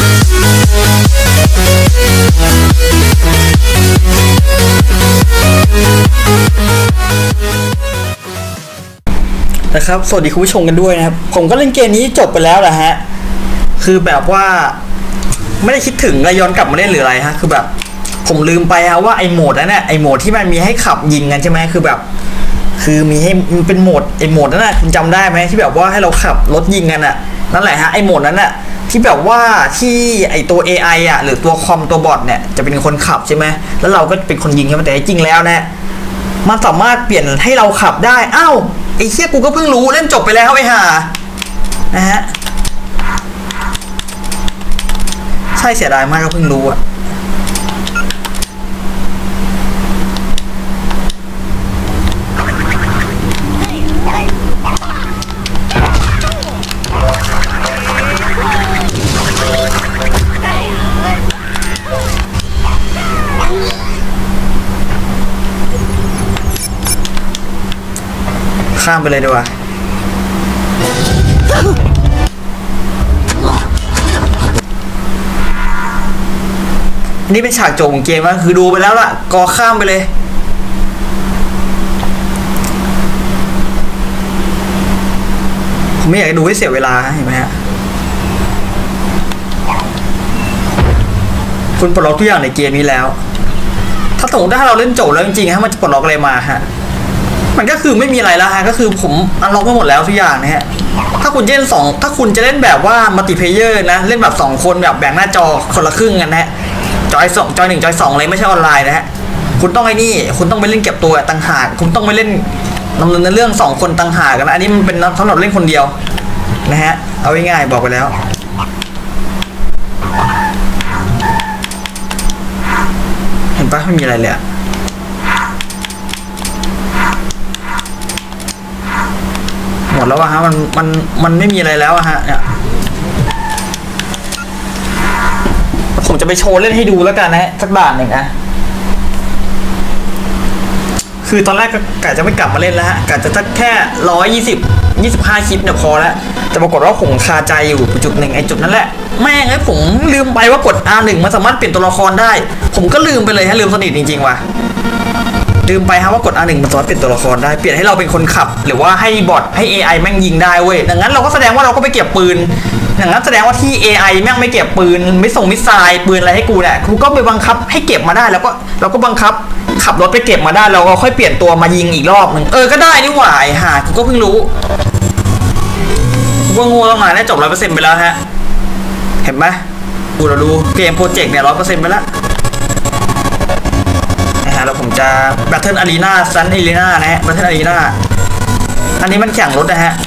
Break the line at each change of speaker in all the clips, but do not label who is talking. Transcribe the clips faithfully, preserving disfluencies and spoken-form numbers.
นะครับสวัสดีคุณผู้ชมกันด้วยนะครับผมก็เล่นเกมนี้จบไปแล้วนะฮะคือแบบว่าไม่ได้คิดถึงเลยย้อนกลับมาเล่นหรืออะไรฮะคือแบบผมลืมไปฮะว่าไอโหมดนั้นน่ะไอโหมดที่มันมีให้ขับยิงกันใช่ไหมคือแบบคือมีให้มันเป็นโหมดไอโหมดนั้นน่ะคุณจำได้ไหมที่แบบว่าให้เราขับรถยิงกันน่ะนั่นแหละฮะไอโหมดนั้นน่ะที่แบบว่าที่ไอตัว เอ ไอ อ่ะหรือตัวคอมตัวบอทเนี่ยจะเป็นคนขับใช่ไหมแล้วเราก็เป็นคนยิงใช่ไหมแต่จริงแล้วนะมันสามารถเปลี่ยนให้เราขับได้อ้าวไอ้เชี่ยกูก็เพิ่งรู้เล่นจบไปแล้วไอ้ห่านะฮะใช่เสียดายมากก็เพิ่งรู้อะข้ามไปเลยดีกว่านี่เป็นฉากจบของเกมนะคือดูไปแล้วล่ะก็ข้ามไปเลยผมไม่อยากดูให้เสียเวลาเห็นไหมฮะคุณปลดล็อกทุกอย่างในเกมนี้แล้วถ้าสมมติถ้าเราเล่นจบแล้วจริงๆฮะมันจะปลดล็อกอะไรมาฮะมันก็คือไม่มีอะไรแล้วฮะก็คือผมอันล็อกไปหมดแล้วทุกอย่างนะฮะถ้าคุณจะเล่นสองถ้าคุณจะเล่นแบบว่ามัลติเพลเยอร์นะเล่นแบบสองคนแบบแบ่งหน้าจอคนละครึ่งกันนะฮะจอยสองจอยหนึ่งจอยสองเลยไม่ใช่ออนไลน์นะฮะคุณต้องไอ้นี่คุณต้องไปเล่นเก็บตัวต่างหากคุณต้องไปเล่นดำเนินเรื่องสองคนต่างหากกันนะอันนี้มันเป็นสำหรับเล่นคนเดียวนะฮะเอาง่ายๆบอกไปแล้วเห็นปะไม่มีอะไรเลยหมดแล้วอะฮะมันมันมันไม่มีอะไรแล้วอะฮะเนี่ยผมจะไปโชว์เล่นให้ดูแล้วกันนะสักด่านหนึ่งนะคือตอนแรกก็กะจะไม่กลับมาเล่นแล้วฮะกะจะสักแค่ร้อยยี่สิบยี่สิบห้าคลิปเนี่ยพอแล้วแต่ปรากฏว่าผมคาใจอยู่จุดหนึ่งไอ้จุดนั้นแหละแม่งไอ้ผมลืมไปว่ากด อาร์ หนึ่ง มันสามารถเปลี่ยนตัวละครได้ผมก็ลืมไปเลยฮะลืมสนิทจริงๆว่ะลืมไปฮะว่ากด อาร์ หนึ่ง มันสามารถเปลี่ยนตัวละครได้เปลี่ยนให้เราเป็นคนขับหรือว่าให้บอทให้ เอ ไอ แม่งยิงได้เว้ยดังนั้นเราก็แสดงว่าเราก็ไปเก็บปืนดังนั้นแสดงว่าที่ เอ ไอ แม่งไม่เก็บปืนไม่ส่งมิสไซล์ปืนอะไรให้กูเนี่ยกูก็ไปบังคับให้เก็บมาได้แล้วก็เราก็บังคับขับรถไปเก็บมาได้เราก็ค่อยเปลี่ยนตัวมายิงอีกรอบนึงเออก็ได้นี่หว่าไอ้ห่ากูก็เพิ่งรู้กูก็งูตั้งนานได้จบร้อยเปอร์เซ็นต์ไปแล้วฮะเห็นไหมดูเราดูเกมโปรเจกต์เนี่ยร้อยเปอร์เซ็นต์ไปแล้วนะฮะแล้วผมจะ Battle Arena Sun Arena นะฮะ Battle Arena อันนี้มันแข่งรถนะฮะ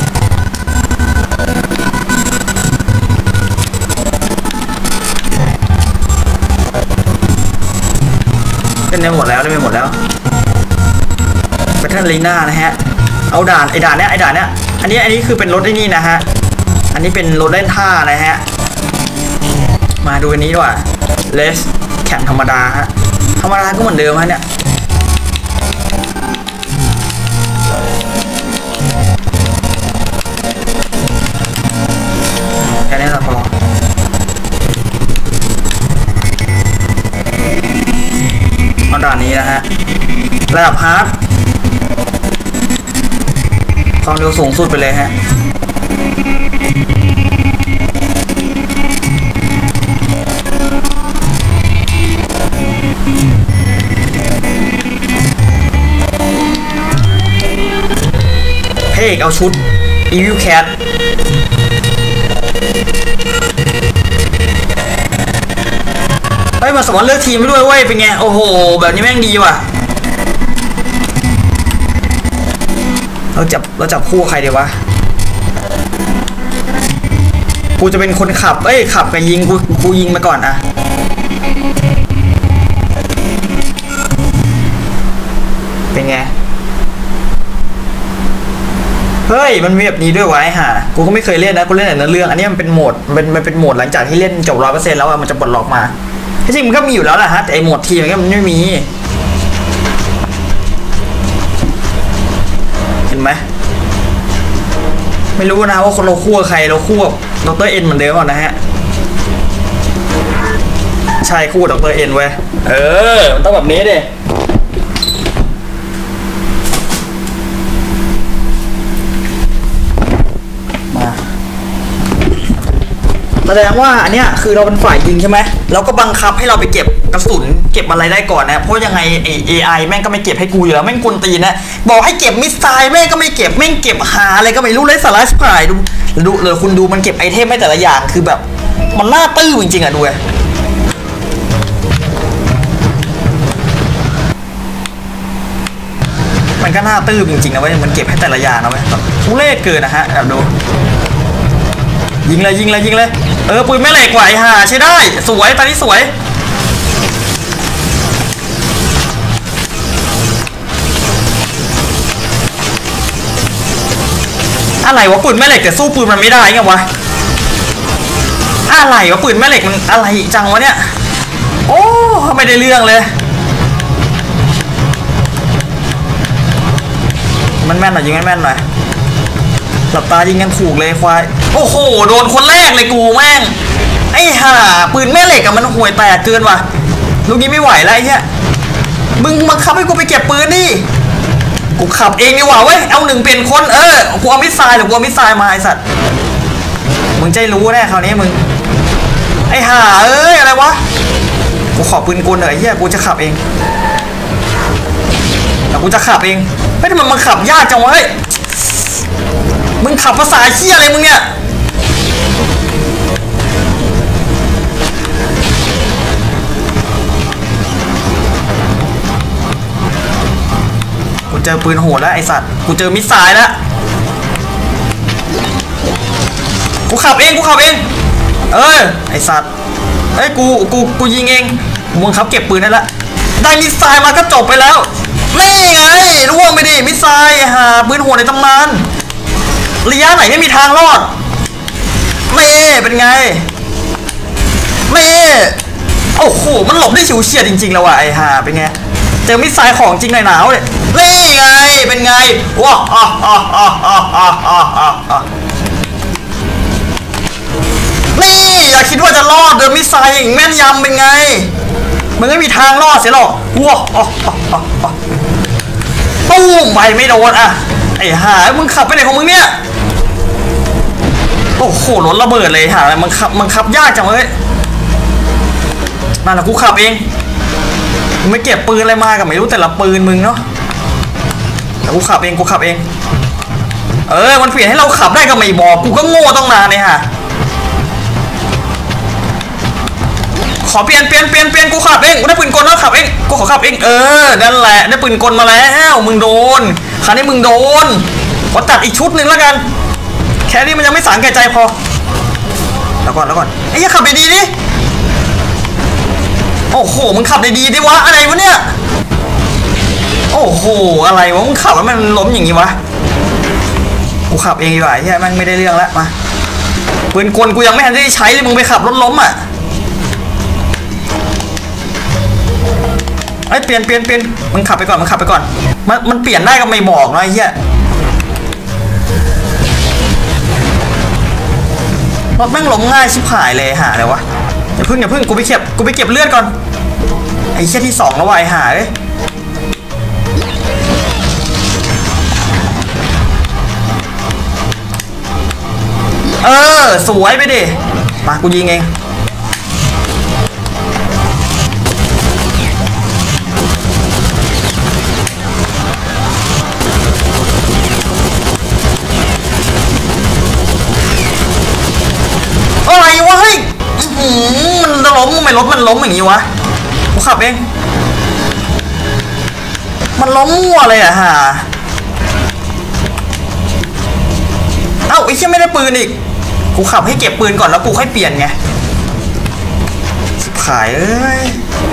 เล่นไปหมดแล้วเล่นไปหมดแล้ว Battle Arena นะฮะเอาด่านไอ้ด่านเนี้ยไอ้ด่านเนี้ยอันนี้อันนี้คือเป็นรถไอ้นี่นะฮะอันนี้เป็นรถเล่นท่านะฮะมาดูอันนี้ดีกว่าเลสแข่งธรรมดาฮะธรรมดาก็เหมือนเดิมฮะเนี่ยแค่นี้เราพอเอาด่านนี้นะฮะระดับฮาร์ดความเร็วสูงสุดไปเลยฮะเฮ้ยเอาชุด Evil Cat เฮ้ยมาสมมติเลือกทีมด้วยเว้ยเป็นไงโอ้โหแบบนี้แม่งดีว่ะเราจับเราจับคู่ใครดีวะกูจะเป็นคนขับเอ้ยขับกับยิงกูกูยิงมาก่อนอะเป็นไงเฮ้ยมันมีแบบนี้ด้วยวะไอ้ห่ากูก็ไม่เคยเล่นนะกูเล่นแต่เนื้อเรื่องอันนี้มันเป็นโหมดมันมันเป็นโหมดหลังจากที่เล่นจบร้อยเปอร์เซ็นต์แล้วอะมันจะปลดล็อกมาที่จริงมันก็มีอยู่แล้วแหละฮะแต่ไอโหมดทีมันก็มันไม่มีเห็นไหมไม่รู้นะว่าคนเราคู่ใครเราคู่กับดรเอ็นเหมือนเดิมก่อนนะฮะใช่คู่ดรเอ็นเว้ยเออมันต้องแบบนี้ดิมาแสดงว่าอันเนี้ยคือเราเป็นฝ่ายยิงใช่ไหมเราก็บังคับให้เราไปเก็บกระสุนเก็บอะไรได้ก่อนนะเพราะยังไงไอเอไอแม่งก็ไม่เก็บให้กูอยู่แล้วแม่งกวนตีนนะบอกให้เก็บมิสไซล์แม่งก็ไม่เก็บแม่งเก็บหาอะไรก็ไม่รู้ไร้สาระชิบหายดูดูเลยคุณดูมันเก็บไอเทมไม่แต่ละอย่างคือแบบมันน่าตื้อจริงๆอ่ะดูมันก็น่าตื้อจริงๆนะเว้ยมันเก็บให้แต่ละอย่างนะเว้ยแบบทุเรศเกินนะฮะแบบดูยิงเลยยิงเลยยิงเลยเออปืนแม่เหล็กไหวห่าใช้ได้สวยตอนนี้สวยอะไรวะปืนแม่เหล็กแต่สู้ปืนมันไม่ได้ไงวะอะไรวะปืนแม่เหล็กมันอะไรจังวะเนี่ยโอ้ไม่ได้เรื่องเลยมันแม่นหน่อยยิงแม่นหน่อยหลับตายิงกันถูกเลยควายโอ้โหโดนคนแรกเลยกูแม่งไอ้ห่าปืนแม่เหล็กอะมันห่วยแตกเกินว่ะลูกนี้ไม่ไหวแล้วไอ้เหี้ยมึงบังคับให้กูไปเก็บปืนดิกูขับเองดีกว่าเว้ยเอาหนึ่งเป็นคนเออกูเอามิสไซล์หรือกูเอามิสไซล์มาไอ้สัตว์มึงใจรู้แน่คราวนี้มึงไอ้ห่าเอ้ยอะไรวะกูขอปืนกลหน่อยไอ้เหี้ยกูจะขับเองแต่กูจะขับเองเฮ้ยทำไมมันขับยากจังวะเฮ้ยมึงขับภาษาเหี้ยอะไรมึงเนี่ยกูเจอปืนโหดแล้วไอสัตว์กูเจอมิสไซล์แล้วกูขับเองกูขับเองเออไอสัตว์เอ้ยกูกูกูยิงเองมึงขับเก็บปืนได้ละได้มิสไซล์มาก็จบไปแล้วนี่ไงร่วงไปดิมิสไซล์หาปืนโหดในตำนานระยะไหนไม่มีทางรอดเม่เป็นไงเม่โอ้โหมันหลบได้ฉิวเฉียดจริงๆแล้วว่ะไอ้ห่าเป็นไงเจอมิสไซล์ของจริงหน่อยหนาวเลยนี่ไงเป็นไงว้าอ่ะอ่ะอ่ะอ่ะอ่ะอ่ะอ่ะนี่อย่าคิดว่าจะรอดเดินมิสไซล์อย่างแม่นยำเป็นไงมันไม่มีทางรอดเสียหรอกว้าอ่ะอ่ะอ่ะอ่ะตู้มไปไม่โดนอ่ะไอ้ห่ามึงขับไปไหนของมึงเนี่ยโอ้โหรถระเบิดเลยห่ามันขับมันขับยากจังเลยมาแล้วกูขับเองมึงไม่เก็บปืนอะไรมากับไม่รู้แต่ละปืนมึงเนาะแต่กูขับเองกูขับเองเออมันเปลี่ยนให้เราขับได้ก็ไม่บอกกูก็โง่ต้องนานเลยฮะขอเปลี่ยนเปลี่ยนเปลี่ยนเปลี่ยนกูขับเองกูได้ปืนกลแล้วขับเองกูขอขับเองเออนั่นแหละได้ปืนกลมาแล้วมึงโดนคราวนี้มึงโดนขอตัดอีกชุดหนึ่งแล้วกันแค่นี้มันยังไม่สางแก่ใจพอแล้วก่อนแล้วก่อนไอ้ยังขับดีๆดิโอ้โหมึงขับดีๆดิวะอะไรวะเนี่ยโอ้โหอะไรวะมึงขับแล้วมันล้มอย่างงี้วะกูขับเองดีกว่าใช่ไหมมันไม่ได้เรื่องแล้วมาปืนกลกูยังไม่ทันได้ใช้เลยมึงไปขับรถล้มอ่ะไอ้เปลี่ยนเปลี่ยนเปลี่ยนมึงขับไปก่อนมึงขับไปก่อนมันมันเปลี่ยนได้ก็ไม่บอกนะไอ้เหี้ยรถแม่งล้มง่ายชิบหายเลยหาอะไรวะอย่าพึ่งอย่าพึ่งกูไปเก็บกูไปเก็บเลือดก่อนไอ้เหี้ยที่สองแล้ววะไอ้หาเลยเออสวยไปดิมากูยิงเองอะไรวะเฮ้ยมันจะล้มทำไมรถมันล้มอย่างนี้วะกูขับเองมันล้มมั่วเลยอะฮะเอ้าไอ้เชี่ยไม่ได้ปืนอีกกูขับให้เก็บปืนก่อนแล้วกูค่อยเปลี่ยนไงสิบขายเอ้ย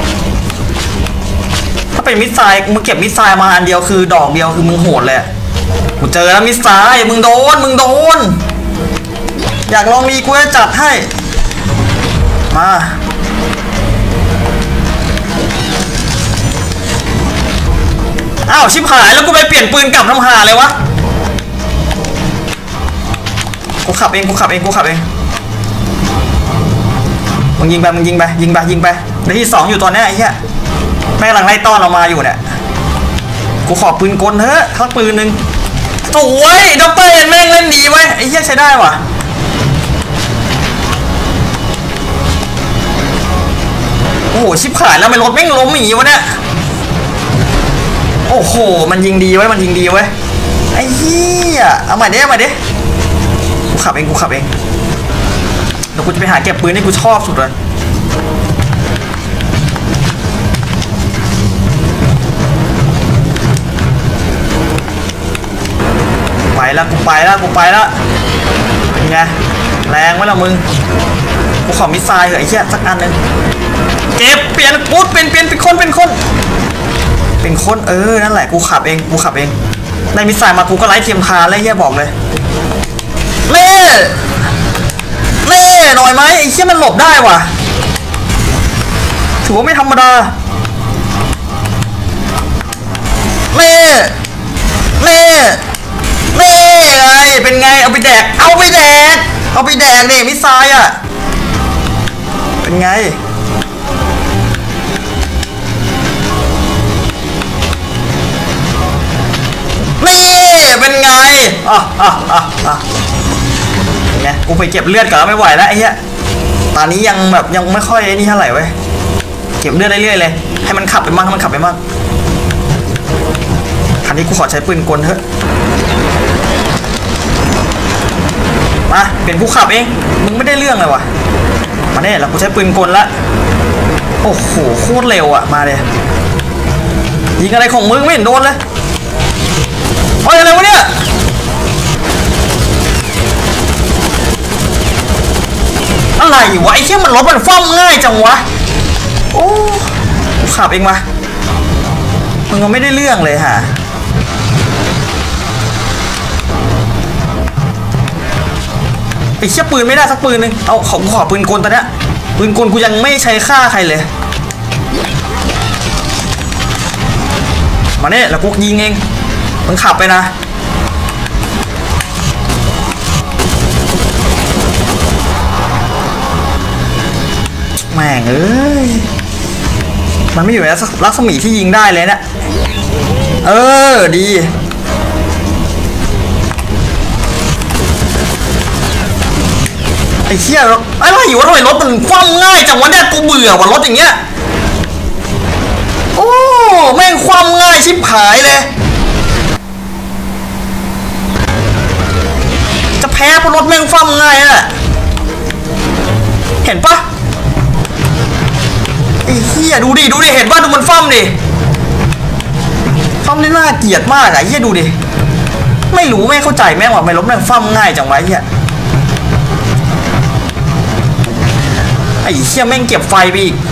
ถ้าเป็นมิสไซล์มึงเก็บมิสไซล์มาอันเดียวคือดอกเดียวคือมึงโหดเลยกูเจอแล้วมิสไซล์มึงโดนมึงโดนอยากลองมีกูจะจัดให้มาอ้าวชิบหายแล้วกูไปเปลี่ยนปืนกลับทำหาเลยวะกูขับเองกูขับเองกูขับเองมึงยิงไปมึงยิงไปยิงไปยิงไปเดี๋ยวที่สองอยู่ตอนนี้ไอ้เหี้ยแม่งกำลังไล่ต้อนเรามาอยู่เนี่ยกูขอปืนกลเถอะทักปืนหนึ่งสวยด็อกเตอร์เอ็นแม่งเล่นดีไว้ไอ้เหี้ยใช้ได้ว่ะโอ้โหชิบหายแล้วไม่รถแม่งล้มอย่างงี้วะเนี่ยโอ้โหมันยิงดีไว้มันยิงดีไว้ไอ้เหี้ยเอาใหม่ดิเอาใหม่ดิกูขับเองกูขับเองเดี๋ยวกูจะไปหาเก็บปืนที่กูชอบสุดเลยไปแล้วกูไปแล้วกูไปแล้วเป็นไงแรงไหมล่ะมึงกูขอมิสไซล์เหรอไอ้เหี้ยสักอันนึงเก็บเปลี่ยนกูเป็นเปลี่ยนเป็นคนเป็นคนเป็นคนเออนั่นแหละกูขับเองกูขับเองได้มิสไซล์มากูก็ไล่เทียมทานเลยเหี้ยบอกเลยเล่เล่หน่อยไหมไอ้เหี้ยมันหลบได้ว่ะถือว่าไม่ธรรมดาเล่เล่เล่ไงเป็นไงเอาไปแดกเอาไปแดกเอาไปแดกเนี่ยมิสไซล์อ่ะเป็นไงนี่เป็นไงอ่ะอ่ะอ่ะอ่ะไงกูไปเก็บเลือดก่อนแล้วไม่ไหวแล้วไอ้เหี้ยตอนนี้ยังแบบยังไม่ค่อยนี่เท่าไหร่เว้ยเก็บเลือดเรื่อยๆเลยให้มันขับไปมั่งให้มันขับไปมั่งคันนี้กูขอใช้ปืนกลเถอะมาเป็นผู้ขับเองมึงไม่ได้เรื่องเลยวะมาเนี่ยแล้วกูใช้ปืนกลละโอ้โหโคตรเร็วอ่ะมาเลยยิงอะไรของมึงไม่เห็นโดนเลยโอ้ยอะไรวะเนี่ยอะไรวะไอ้เชี่ยมันรถมันฟ้องง่ายจังวะโอ้กูขับเองมามึงก็ไม่ได้เรื่องเลยฮะไอ้เชี่ยปืนไม่ได้สักปืนนึงเอาขอขอปืนกลตอนเนี้ยปืนกลกูยังไม่ใช้ฆ่าใครเลยมาเนี่ยแล้วกูยิงเองมึงขับไปนะแม่งเอ้ยมันไม่อยู่ในรัศมีที่ยิงได้เลยนะเออดีไอ้เหี้ยอะไรอยู่วะทำไมรถมันคว่ำง่ายจังวะเนี่ยกูเบื่อว่ะรถอย่างเงี้ยโอ้แม่งคว่ำง่ายชิบหายเลยจะแพ้เพราะรถแม่งคว่ำง่ายน่ะเห็นปะไอ้เหี้ยดูดิดูดิเห็นป่ะดูมันฟ้ำดิฟ้ำนี่น่าเกลียดมากอะไอ้เหี้ยดูดิไม่รู้ไม่เข้าใจแม่งว่าไม่รถแม่งฟ้ำง่ายจังวะไอ้เหี้ยไอ้เหี้ยแม่งเก็บไฟไปอีก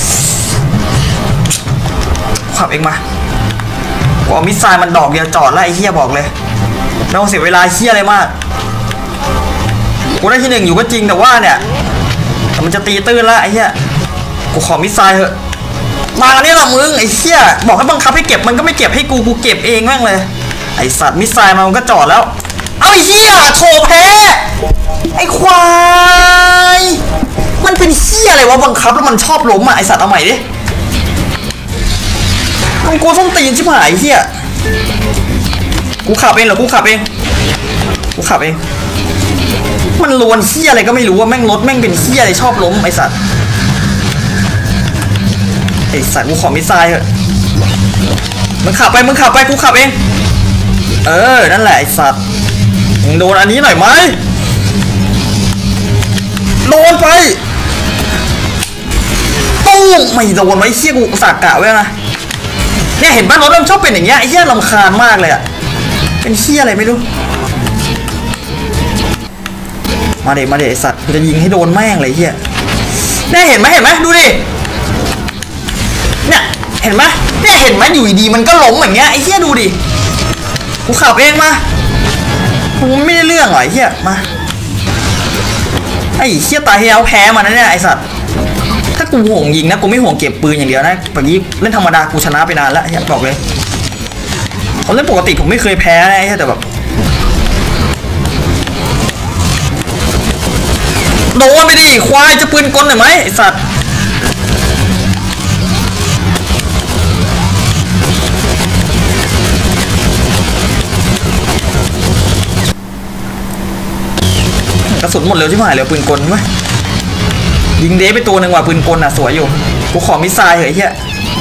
ขับเองมากูเอามิสไซล์มันดอกเดียวจอดแล้วไอ้เหี้ยบอกเลยไม่ต้องเสียเวลาเหี้ยอะไรมากกูได้ที่หนึ่งอยู่ก็จริงแต่ว่าเนี่ยแต่มันจะตีตื้นแล้วไอ้เหี้ยกูขอมิสไซล์เถอะมาเนี่ยหรอมึงไอ้เหี้ยบอกให้บังคับให้เก็บมันก็ไม่เก็บให้กูกูเก็บเองแม่งเลยไอ้สัตว์มิสไซล์มันก็จอดแล้วเอาไอ้เหี้ยโถแพ้ไอ้ควายมันเป็นเหี้ยอะไรวะบังคับแล้วมันชอบล้มอ่ะไอ้สัตว์เอาใหม่ดิมึงกูส้นตีนชิบหายเหี้ยกูขับเองเหรอกูขับเองกูขับเองมันลวนเหี้ยอะไรก็ไม่รู้ว่าแม่งรถแม่งเป็นเหี้ยอะไรชอบล้มไอ้สัตว์ไอ้สัตว์กูขอมิสไซล์เถอะมึงขับไปมึงขับไปกูขับเองเออนั่นแหละไอ้สัตว์มึงโดนอันนี้หน่อยไหมโดนไปตู้ไม่โดนไว้เชี่ยกูสักกะไว้นะเนี่ยเห็นป่ะรถมันชอบเป็นอย่างเงี้ยไอ้เหี้ยรำคาญมากเลยอะเป็นเหี้ยอะไรไม่รู้มาเด็กมาเด็กไอ้สัตว์กูจะยิงให้โดนแม่งเลยเหี้ยเนี่ยเห็นไหมเห็นไหมดูดิเนี่ยเห็นไหมเนี่ยเห็นไหมอยู่ดีมันก็ล้มอย่างเงี้ยไอ้เหี้ยดูดิกูขับเองมากูไม่ได้เรื่องหรอไอ้เหี้ยมาไอ้เหี้ยตายเฮียแพ้มานะเนี่ยไอ้สัตว์ถ้ากูห่วงยิงนะกูไม่ห่วงเก็บปืนอย่างเดียวนะแบบนี้เล่นธรรมดากูชนะไปนานแล้วเฮียบอกเลยผมเล่นปกติผมไม่เคยแพ้นะไอ้เหี้ยแต่แบบโดนไปดิควายจะปืนกลหน่อยไหมไอสัตว์กระสุนหมดเร็วที่ผ่านเร็วปืนกลไหมยิงเดฟไปตัวหนึ่งว่ะปืนกลอ่ะสวยอยู่กูขอมิสไซล์เหอะเฮีย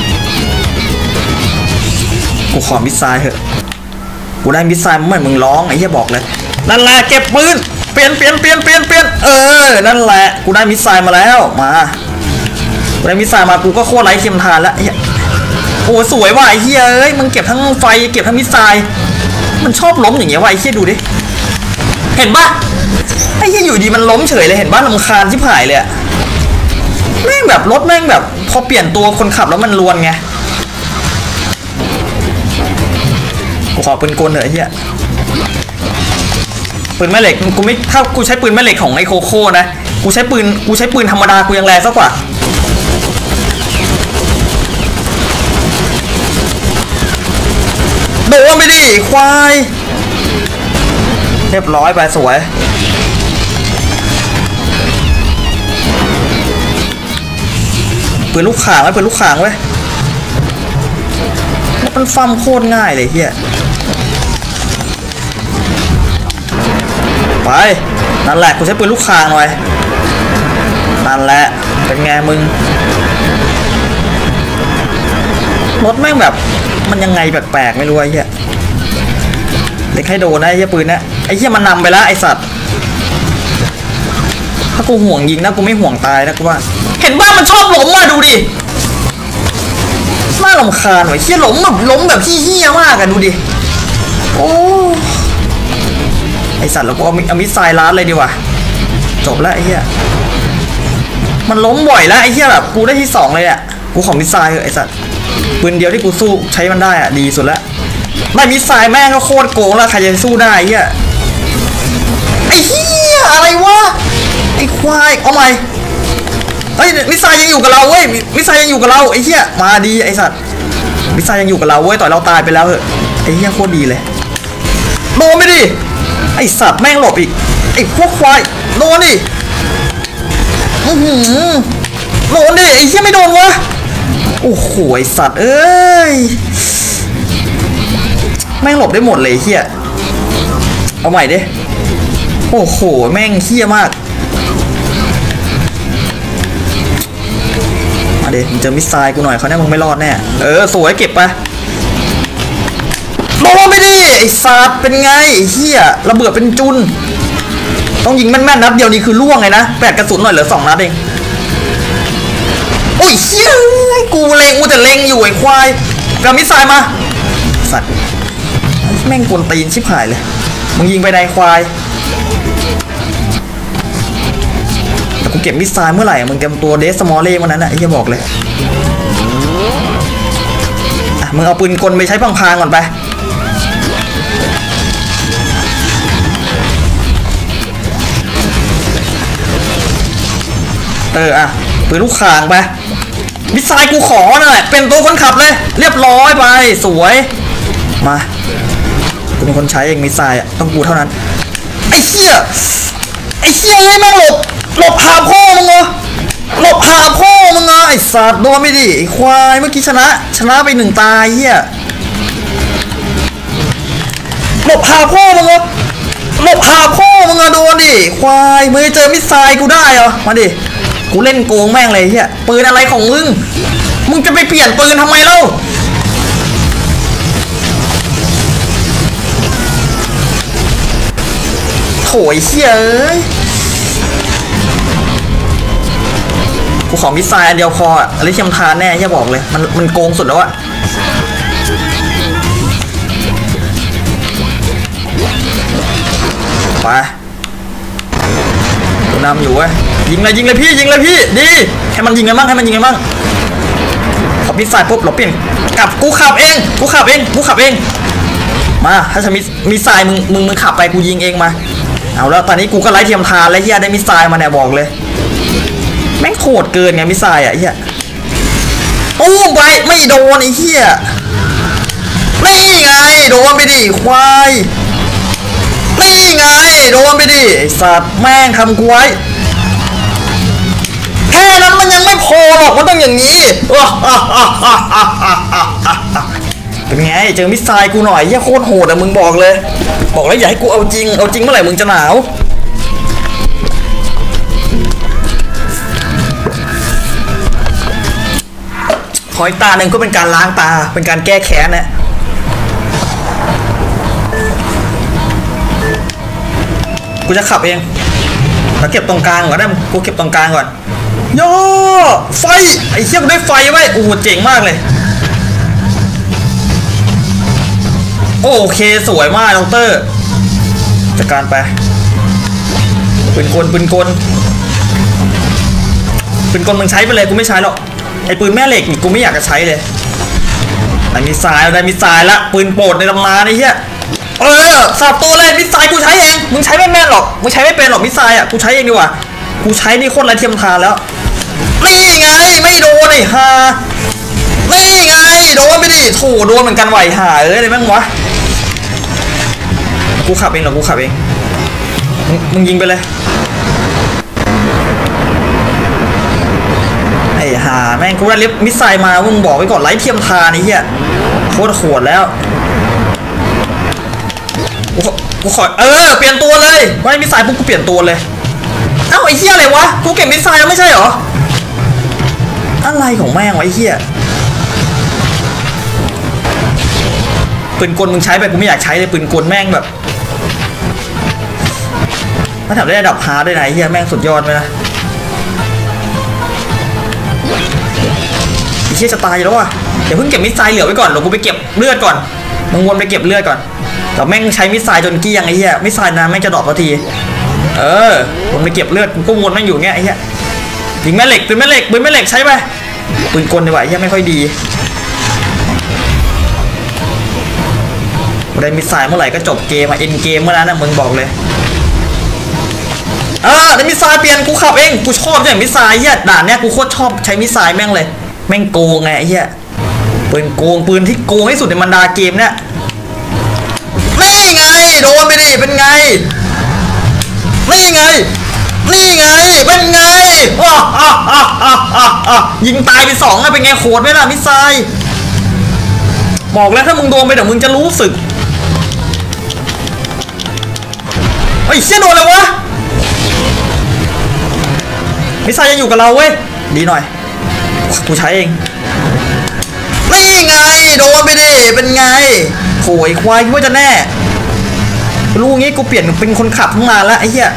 กูขอมิสไซล์เหอะกูได้มิสไซล์เหมือนมึงร้องไอ้เฮียบอกเลยนั่นแหละเก็บปืนเปลี่ยนเปลี่ยนเปลี่ยนเปลี่ยนเปลี่ยนเออนั่นแหละกูได้มิสไซล์มาแล้วมากูได้มิสไซล์มากูก็โคตรไร้เทียมทานแล้วโอ้สวยว่ะไอ้เฮียเอ้ยมึงเก็บทั้งไฟเก็บทั้งมิสไซล์มันชอบล้มอย่างเงี้ยว่ะไอ้เฮียดูดิเห็นปะไอ้เฮียอยู่ดีมันล้มเฉยเลยเห็นปะรำคาญชิบหายเลยอะแม่งแบบรถแม่งแบบพอเปลี่ยนตัวคนขับแล้วมันรวนไงกูขอปืนกลเถอะไอ้เหี้ยปืนแม่เหล็กกูไม่ถ้ากูใช้ปืนแม่เหล็กของไอโคโค่นะกูใช้ปืนกูใช้ปืนธรรมดากูยังแรงสักกว่าโดนไปดิควายเรียบร้อยไปสวยปืนลูกข่างไว้ปืนลูกข่างไว้มันฟั่มโคตรง่ายเลยเฮียไปนั่นแหละกูใช้ปืนลูกข่างหน่อยนั่นแหละเป็นไงมึงรถแม่งแบบมันยังไงแปลกๆไม่รู้ไอ้เหี้ยเล็กให้โดนนะไอ้เหี้ยปืนนะไอ้เหี้ยมันนำไปแล้วไอ้สัตว์ถ้ากูห่วงยิงนะกูไม่ห่วงตายนะกูว่าเห็นบ้านมันชอบล้มมาดูดิน่ารำคาญว่ะเหี้ยล้มแบบล้มแบบเหี้ยมากอะดูดิโอ้ไอสัตว์เราก็เอาเอามิสไซล์ล้านเลยดีกว่าจบแล้วไอ้เหี้ยมันล้มบ่อยแล้วไอ้เหี้ยแบบกูได้ที่สองเลยอะกูของมิสไซล์ไอสัตว์ปืนเดียวที่กูสู้ใช้มันได้อะดีสุดแล้วไม่มิสไซล์แม่งก็โคตรโกงแล้วใครจะสู้ได้ไอ้เหี้ยไอ้เหี้ยอะไรวะไอ้ควายเอาใหม่เฮ้ยมิสไซล์ยังอยู่กับเราเว้ยมิสไซล์ยังอยู่กับเราไอ้เหี้ยมาดีไอ้สัตว์มิสไซล์ยังอยู่กับเราเว้ยต่อยเราตายไปแล้วเหอะไอ้เหี้ยโคตรดีเลยโดนไปดิไอ้สัตว์แม่งหลบอีกไอ้พวกควายโดนดิอือหือโดนดิไอ้เหี้ยไม่โดนวะโอ้โหไอ้สัตว์เอ้ยแม่งหลบได้หมดเลยเหี้ยเอาใหม่ดิโอ้โหแม่งเหี้ยมากมาดิมึงเจอมิสไซล์กูหน่อยเขาเนี่ยมึงไม่รอดแน่เออสวยเก็บไปโดนไปดิไอ้สัตว์เป็นไงไอ้เหี้ยระเบิดเป็นจุนต้องยิงแม่นๆนัดเดียวนี้คือล่วงไงนะแปดกระสุนหน่อยเหลือสองนัดเองโอ้ยเหี้ยกูเล็งกูแต่เล็งอยู่ไอ้ควายกับมิสไซล์มาสัตว์แม่งกวนตีนชิบหายเลยมึงยิงไปในควายแต่กูเก็บมิสไซล์เมื่อไหร่มึงเตรียมตัวเดสมอลเล่วันนั้นนะไอ้เหี้ยบอกเลยอ่ะมึงเอาปืนกลไปใช้พังๆก่อนไปเอออ่ะปืนลูกข่างไปมิสไซล์กูขอหน่อยเป็นตัวคนขับเลยเรียบร้อยไปสวยมากูเป็นคนใช้เองมิสไซล์อ่ะต้องกูเท่านั้นไอ้เหี้ยไอ้เหี้ยไอ้แม่งหลบหลบหาพ่อมึงเหรอหลบหาพ่อมึงเหรอไอ้สัตว์โดนไม่ดิไอ้ควายเมื่อกี้ชนะชนะไปหนึ่งตายเหี้ยหลบหาพ่อมึงเหรอหลบหาพ่อมึงเหรอโดนดิควายมึงเจอมิสไซล์กูได้เหรอมาดิกูเล่นโกงแม่งเลยเฮียปืนอะไรของมึงมึงจะไปเปลี่ยนปืนทำไมเล่าโถยเฮียเอ้ยกูขอมิสไซล์อันเดียวพออะไรเทียมทานแน่เฮียบอกเลยมันมันโกงสุดแล้วอะไปกูนำอยู่เว้ยยิงเลยยิงเลยพี่ยิงเลยพี่ดีให้มันยิงกันบ้างให้มันยิงกันบ้างขอมิสไซล์ปุ๊บเราเปลี่ยนกลับกูขับเองกูขับเองกูขับเองมาถ้าจะมีมิสไซล์มึงมึงมึงขับไปกูยิงเองมาเอาแล้วตอนนี้กูก็ไล่เทียมทานแล้วเฮียได้มิสไซล์มาเนี่ยบอกเลยแม่งโคตรเกินไงมิสไซล์อ่ะเฮียโอ้ไปไม่โดนไอ้เฮียนี่ไงโดนไปดิควายนี่ไงโดนไปดิไอ้สัตว์แม่งทำกูไว้แค่นั้นมันยังไม่พอหรอกมันต้องอย่างนี้เป็นไงเจอมิสไซล์กูหน่อยเหี้ยโคตรโหดอะมึงบอกเลยบอกแล้วอย่าให้กูเอาจริงเอาจริงเมื่อไหร่มึงจะหนาวขออีกตาหนึ่งก็เป็นการล้างตาเป็นการแก้แค้นนะกูจะขับเองแล้วเก็บตรงกลางก่อนได้กูเก็บตรงกลางก่อนย่อไฟไอ้เหี้ยกูได้ไฟไว้โอ้โหเจ๋งมากเลยโอเคสวยมากดร.จัดการไปปืนกลปืนกลปืนกลมึงใช้ไปเลยกูไม่ใช้หรอกไอ้ปืนแม่เหล็กนี่กูไม่อยากจะใช้เลยได้มิสไซล์ได้มิสไซล์ละปืนโปรดในตำนานไอ้เหี้ยเออสับตัวเลยมิสไซล์กูใช้เองมึงใช้ไม่แม่นหรอกมึงใช้ไม่เป็นหรอกมิสไซล์อ่ะกูใช้เองดีกว่ากูใช้นี่โคตรไรเทียมทานแล้วนี่ไงไม่โดนไอ้ห่านี่ไงโดนไปดิโถโดนเหมือนกันไหวห่าเอ้ยอะไรแม่งวะกูขับเองหรอกูขับเองมึงมึงยิงไปเลยไอ้ห่าแม่งกูได้เล็บมิสไซล์มามึงบอกไว้ก่อนไรเทียมทานไอ้เหี้ยโคตรโหดแล้วกูขอเออเปลี่ยนตัวเลยว่ามิสไซล์ปุ๊บกูเปลี่ยนตัวเลยเอ้าไอ้เหี้ยอะไรวะกูเก็บมิสไซล์แล้วไม่ใช่เหรออะไรของแม่งวะไอ้เหี้ยปืนกลมึงใช้ไปกูไม่อยากใช้เลยปืนกลแม่งแบบถ้าทำได้ระดับฮาร์ดได้ไหนเหี้ยแม่งสุดยอดไหมนะไอ้เหี้ยจะตายแล้วว่ะเดี๋ยวเพิ่งเก็บมิสไซล์เหลือไว้ก่อนเดี๋ยวกูไปเก็บเลือดก่อนมึงวนไปเก็บเลือดก่อนแต่แม่งใช้มิสไซล์จนเกลี้ยงไอ้เหี้ยมิสไซล์นะแม่งจะดรอปทันทีเออวนไปเก็บเลือดกูวนแม่งอยู่เงี้ยไอ้เหี้ยยิงแม่เหล็กปืนแม่เหล็กปืนแม่เหล็กใช้ไปปืนกลดีกว่าไอ้เหี้ยไม่ค่อยดีได้มิสไซล์เมื่อไหร่ก็จบเกมอะเอ็นเกมเมื่อนั้นนะมึงบอกเลยเออได้มิสไซล์เปลี่ยนกูขับเองกูชอบอย่างมิสไซล์เหี้ยด่านเนี้ยกูโคตรชอบใช้มิสไซล์แม่งเลยแม่งโกงไงไอ้เหี้ยปืนโกงปืนที่โกงที่สุดในบรรดาเกมเนี้ยนี่ไงโดนไปดิเป็นไงนี่ไงนี่ไงเป็นไงว้าอ่ะอ่ะอ่ะอ่ะอ่ะยิงตายไปสองอะเป็นไงโคตรไหมล่ะมิสไซล์บอกแล้วถ้ามึงโดนไปเดี๋ยวมึงจะรู้สึกไอ้เชี่ยโดนเลยวะมิสไซล์ยังอยู่กับเราเว้ยดีหน่อยกูใช้เองนี่ไงโดนไปดิเป็นไงโหยควายคิดว่าจะแน่รู้งี้กูเปลี่ยนเป็นคนขับทั้งนานแล้วไอ้เหี้ย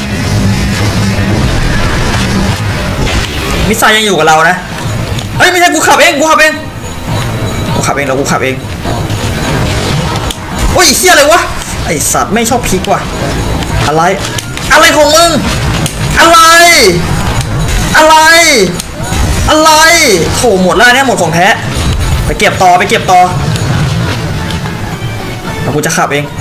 มิสไซล์ยังอยู่กับเรานะเฮ้ยไม่ใช่กูขับเองกูขับเองกูขับเองแล้วกูขับเองโอ้ยเหี้ยอะไรวะไอสัตว์ไม่ชอบพลิกว่ะอะไรอะไรของมึงอะไรอะไรอะไรโถหมดแล้วเนี่ยหมดของแท้ไปเก็บต่อไปเก็บต่อแล้วกูจะขับเอง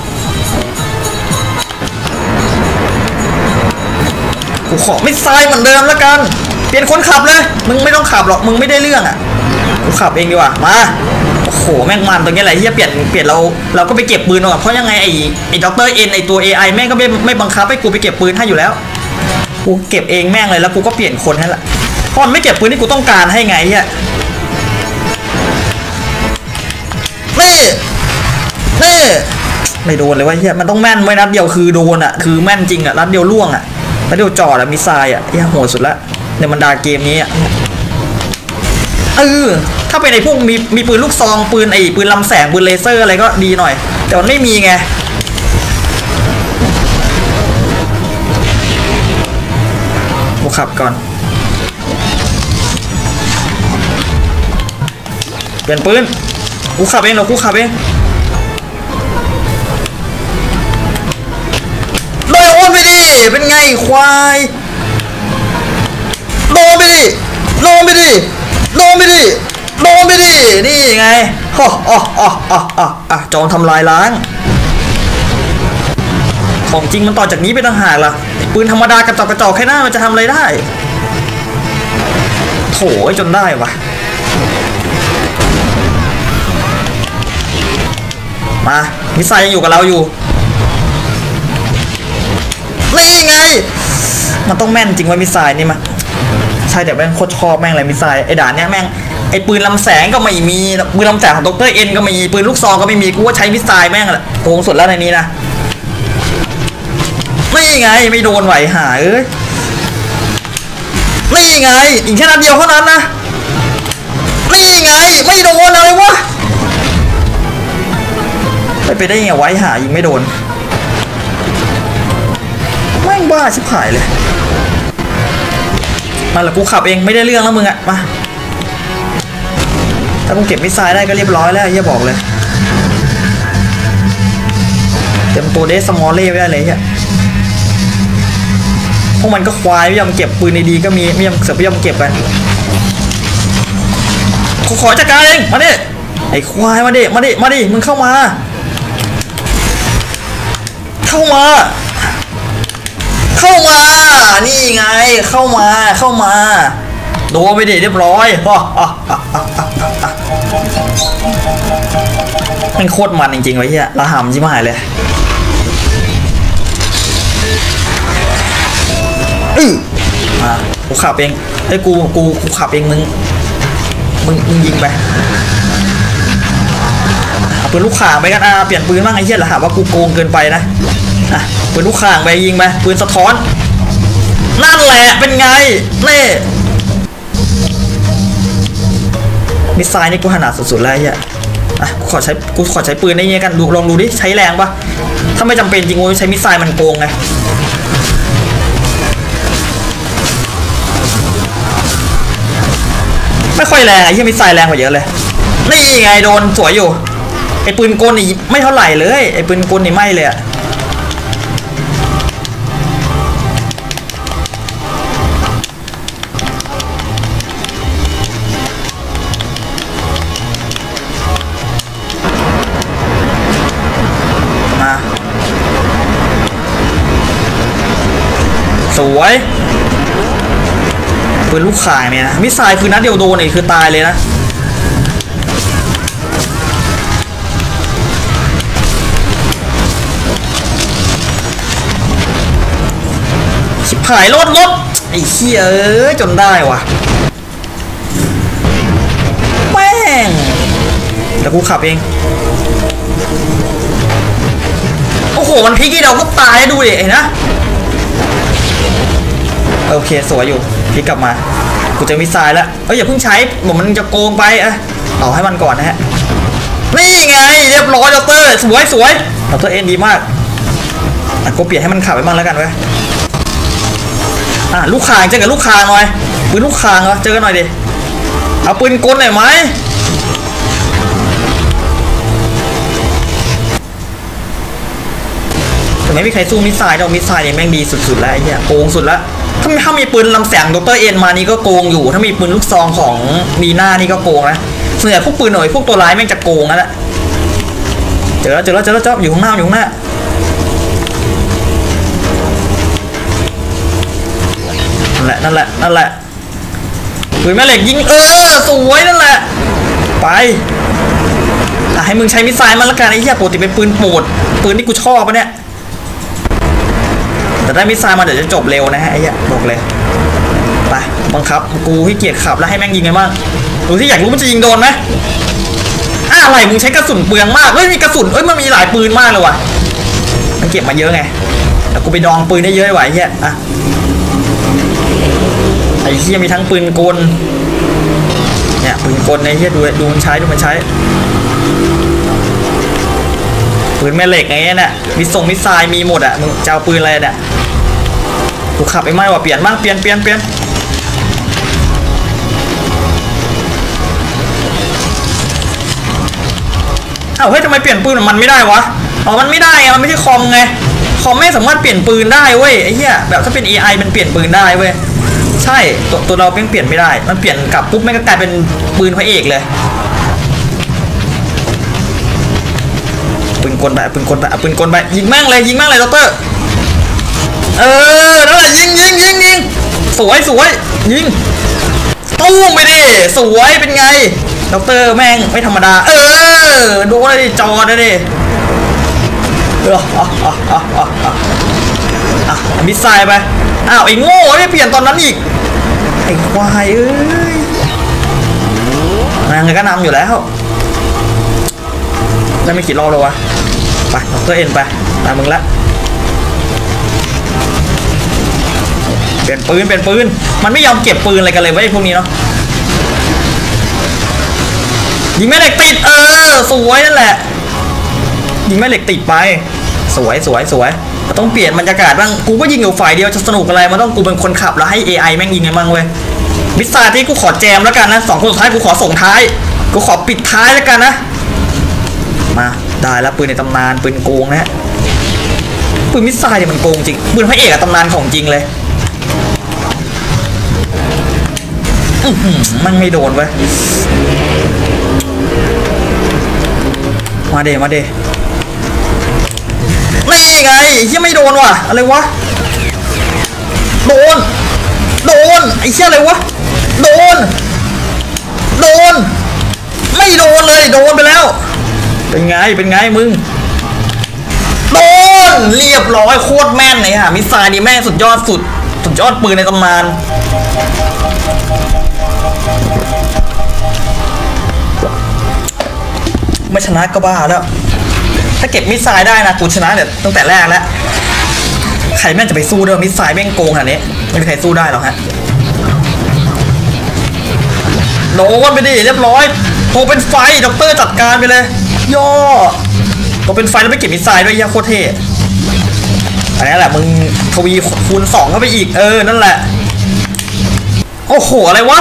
กูขอไม่ทรายเหมือนเดิมแล้วกันเปลี่ยนคนขับเลยมึงไม่ต้องขับหรอกมึงไม่ได้เรื่องอ่ะกูขับเองดีกว่ามาโอ้โหแม่งมันตรงนี้อะไรที่จะเปลี่ยนเปลี่ยนเราเราก็ไปเก็บปืนก่อนเพราะยังไงไอ้ไอ้ด็อกเตอร์เอ็นไอ้ตัว เอ ไอ แม่งก็ไม่ไม่บังคับให้กูไปเก็บปืนให้อยู่แล้วกูเก็บเองแม่งเลยแล้วกูก็เปลี่ยนคนให้ละพอไม่เก็บปืนที่กูต้องการให้ไงเฮียนี่นี่ไม่โดนเลยว่าเฮียมันต้องแม่นไว้นัดเดียวคือโดนอ่ะคือแม่นจริงอ่ะนัดเดียวล่วงอ่ะนัดเดียวจอดอ่ะมิสไซล์อ่ะเฮียโหดสุดละในบรรดาเกมนี้อ่ะเออถ้าเป็นไอ้พวกมีมีปืนลูกซองปืนไอ้ปืนลำแสงปืนเลเซอร์อะไรก็ดีหน่อยแต่มันไม่มีไงกูขับก่อนเปลี่ยนปืนกูขับเองเหรอกูขับเองโดนไปดิเป็นไงควายโดนไปดิโดนไปดิโดนไปดิโดนไปดินี่ไงฮ่ออ๋ออ๋ออ๋ออ๋อจองทำลายล้างของจริงมันต่อจากนี้ไปต่างหากล่ะปืนธรรมดากระจอกกระจอกแค่หน้ามันจะทำอะไรได้โถจนได้วะมามิสไซล์ยังอยู่กับเราอยู่นี่ไงมันต้องแม่นจริงว่ามิสไซล์นี่มาใช่แต่แม่งโคตรชอบแม่งเลยมิสไซล์ไอ้ด่านเนี้ยแม่งไอ้ปืนลำแสงก็ไม่มีปืนลำแสงของดรเอ็นก็ไม่มีปืนลูกซองก็ไม่มีกูว่าใช้มิสไซล์แม่งแหละโกงสุดแล้วในนี้นะนี่ไงไม่โดนไหวหาเอ้ยนี่ไงอีกแค่นัดเดียวเท่านั้นนะนี่ไงไม่โดนเลยวะไปไปได้ไงไว้หายิงไม่โดนแม่งบ้าชิบหายเลยมาละกูขับเองไม่ได้เรื่องแล้วมึงอะมาถ้ามึงเก็บมิสไซล์ได้ก็เรียบร้อยแล้วเฮียบอกเลยเต็มตัวเดสมอลเล่ไว้ได้เลยเฮียพวกมันก็ควายไม่ยอมเก็บปืนดีๆก็มีไม่ยอมเสือกไม่ยอมเก็บกันขอขอจัดการเองมาดิไอ้ควายมาดิมาดิมาดิมึงเข้ามาเข้ามาเข้ามานี่ไงเข้ามาเข้ามาโดนไปดิเรียบร้อยมันโคตรมันจริงๆไว้เฮียละหำชิบหายเลยอือมากูขับเองไอ้กูกูกูขับเองมึงมึงมึงยิงไปเอาปืนลูกข่างไปกันอ่ะเปลี่ยนปืนบ้างไอ้เหี้ยละหาว่ากูโกงเกินไปนะอ่ะปืนลูกข่างไปยิงไปปืนสะท้อนนั่นแหละเป็นไงเน่มิสไซล์นี่กูถนัดสุดๆแล้วไอ้เหี้ยอ่ะกูขอใช้กูขอใช้ปืนได้เงี้ยกันดูลองดูดิใช้แรงปะถ้าไม่จำเป็นจริงกูใช้มิสไซล์มันโกงไงไม่ค่อยแรงไอ้ที่มิสไซล์แรงกว่าเยอะเลยนี่ไงโดนสวยอยู่ไอ้ปืนกลนี่ไม่เท่าไหร่เลยไอ้ปืนกลนี่ไม่เลยอะมาสวยปืนลูกข่างเนี่ยนะมิสไซล์คือนัดเดียวโดนนี่คือตายเลยนะชิบหายรถรถไอ้เหี้ยเอ้ยจนได้ว่ะแม่งแต่กูขับเองโอ้โหมันพลิกที่เราก็ตายดูดิไอ้นะโอเคสวยอยู่พลิกกลับมากูจะมิสไซล์แล้วเอ้ยอย่าเพิ่งใช้ผมมันจะโกงไปเออเอาให้มันก่อนนะฮะนี่ไงเรียบร้อยดรสวยสวยดรเอ็นดีมากอ่ะกูเปลี่ยนให้มันขับไปบ้างแล้วกันเว้ยอ่ะลูกคางเจอกับลูกคางหน่อยปืนลูกคางเหรอเจอกันหน่อยดิเอาปืนกลหน่อยไหมแต่ไม่มีใครสู้มิสไซล์ดอกมิสไซล์เนี่ยแม่งดีสุดๆแล้วไอ้เหี้ยโกงสุดแล้วถ้าถ้ามีปืนลำแสงดรเอ็นมานี่ก็โกงอยู่ถ้ามีปืนลูกซองของมีหน้านี่ก็โกงนะส่วนใหญ่พวกปืนหน่อยพวกตัวร้ายแม่งจะโกงนั่นแหละเจอแล้วเจอแล้วเจอแล้วเจออยู่ข้างหน้าอยู่ข้างหน้านั่นแหละนั่นแหละนั่นแหละปืนแม่เหล็กยิงเออสวยนั่นแหละไปอ่ะให้มึงใช้มิสไซล์มันละกันไอ้เหี้ยปกติเป็นปืนโปรดปืนที่กูชอบปะเนี่ยแต่ได้มิสไซล์มาเดี๋ยวจะจบเร็วนะฮะไอ้เหี้ยบอกเลยไปบังคับกูให้เกียรติขับแล้วให้แม่งยิงไงบ้างดูที่อยากรู้มันจะยิงโดนไหมอะไรมึงใช้กระสุนเปลืองมากเฮ้ยมีกระสุนเอ้ยมันมีหลายปืนมากเลยว่ะมันเก็บมาเยอะไงแต่กูไปดองปืนได้เยอะไว้ไอ้เหี้ยอ่ะไอ้เหี้ยมีทั้งปืนกลเนี่ยปืนกลไอ้เหี้ยดูดูมันใช้ดูมันใช้ปืนแม่เหล็กไงเนี่ยมีส่งมิสไซล์มีหมดอ่ะมึงจะเอาปืนอะไรเนี่ยกูขับไปไม่ว่าเปลี่ยนบ้างเปลี่ยนเปลี่ยนเปลี่ยนอ้าวเฮ้ยทำไมเปลี่ยนปืนมันไม่ได้วะอ๋อมันไม่ได้ไงมันไม่ใช่คอมไงคอมไม่สามารถเปลี่ยนปืนได้เว้ยไอ้เหี้ยแบบถ้าเป็น เอ ไอ มันเปลี่ยนปืนได้เว้ยใช่ตัวตัวเราเปลี่ยนไม่ได้มันเปลี่ยนกลับปุ๊บไม่ก็กลายเป็นปืนพระเอกเลยปืนกลไปปืนกลไปปืนกลไปยิงแม่งเลยยิงแม่งเลยดรเออนั่นแหละยิงยิงยิงยิงสวยสวยยิงตู้มไปดิสวยเป็นไงดรแม่งไม่ธรรมดาเออดูได้ดิจอได้ดิเอออ่ะอ่ะอ่ะอ่ะอ่ะมิสไซล์ไปอ้าวไอ้โง่ไม่เปลี่ยนตอนนั้นอีกไอ้อ้ควายเอ้ยนางก็นำอยู่แล้วได้ไม่กี่รอบแล้ววะไปดร.เอ็นไปตามมึงละเปลี่ยนปืนเปลี่ยนปืนมันไม่ยอมเก็บปืนอะไรกันเลยไว้พวกนี้เนาะยิงแม่เหล็กติดเออสวยนั่นแหละยิงแม่เหล็กติดไปสวยสวยสวยต้องเปลี่ยนบรรยากาศบ้างกูก็ยิงอยู่ฝ่ายเดียวจะสนุกอะไรมันต้องกูเป็นคนขับแล้วให้ เอ ไอ แม่งยิงไงบ้างเว้ยมิสไซล์ที่กูขอแจมแล้วกันนะสองคนสุดท้ายกูขอส่งท้ายกูขอปิดท้ายแล้วกันนะมาได้แล้วปืนในตำนานปืนโกงนะปืนมิสไซล์เนี่ยมันโกงจริงปืนพระเอกอะตำนานของจริงเลยมันไม่โดนเว้ยมาเดมาเดนี่ไงที่ไม่โดนว่ะอะไรวะโดนโดนไอ้เชี่ยอะไรวะโดนโดนไม่โดนเลยโดนไปแล้วเป็นไงเป็นไงมึงโดนเรียบร้อยโคตรแม่นเลยฮะมิสไซล์นี่แม่งสุดยอดสุดสุดยอดปืนในตำนานไม่ชนะก็บ้าแล้วถ้าเก็บมิสไซล์ได้นะกูชนะเนี่ยตั้งแต่แรกแล้วใครแม่งจะไปสู้ด้วยมิสไซล์แม่งโกงขนาดนี้ไม่มีใครสู้ได้หรอกฮะโดนไปดิเรียบร้อยโผเป็นไฟด็อกเตอร์จัดการไปเลยย่อโผเป็นไฟแล้วไม่เก็บมิสไซล์ด้วยยาโคตรเท่อันนี้แหละมึงทวีคูณสองเข้าไปอีกเออนั่นแหละโอ้โหอะไรวะ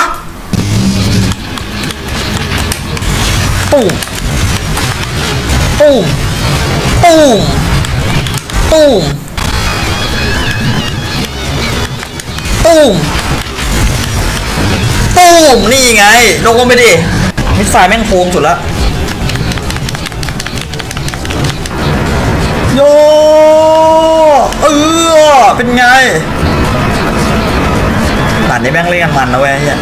ปุ๊บปุ๊บปุ๊บปุ๊บปุ๊บปุ๊บนี่ไงลงไปดิมิสไซล์แม่งโค้งสุดละโยเออเป็นไงด่านนี้แม่งเล่นกันมันนะเว้ยเนี่ย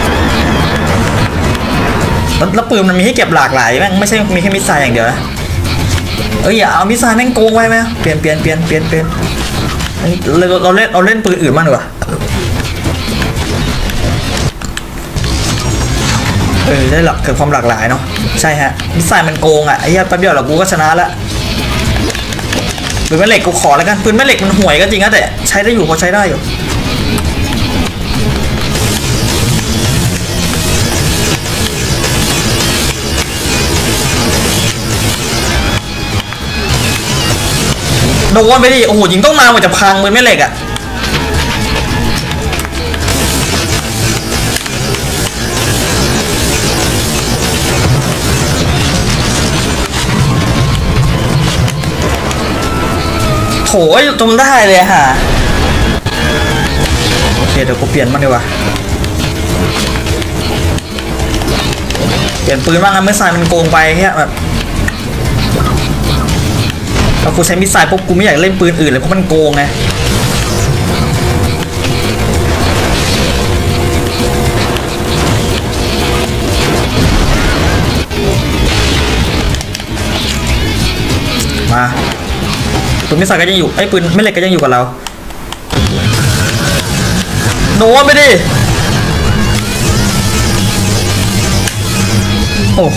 แล้วปืนมันมีให้เก็บหลากหลายแม่งไม่ใช่มีแค่มิสไซล์อย่างเดียวนะเอ้ยอย่าเอามิสไซล์แม่งโกงไว้ไหมเปลี่ยนเปลี่ยนเปลี่ยนเปลี่ยนเปลี่ยนเราเราเล่นเราเล่นปืนอื่นบ้างดีกว่าเออได้หลักเกิดความหลากหลายเนาะใช่ฮะมิสไซล์มันโกงอ่ะไอ้เหี้ยแป๊บเดียวเรากูก็ชนะละปืนแม่เหล็กกูขอแล้วกันปืนแม่เหล็กมันห่วยก็จริงนะแต่ใช้ได้อยู่พอใช้ได้อยู่โดนไปดิโอ้โหยิงต้องมาหมดจะพังปืนแม่เหล็กอ่ะโถยจมได้เลยฮะโอเคเดี๋ยวกูเปลี่ยนมันดีกว่าเปลี่ยนปืนบ้างนะไม่ใส่มันโกงไปแค่แบบแล้วกูใช้มิสไซล์ปุ๊บกูไม่อยากเล่นปืนอื่นเลยเพราะมันโกงไงมาปืนมิสไซล์ก็ยังอยู่ไอ้ปืนไม่เหล็กก็ยังอยู่กับเราโดนไปดิโอ้โห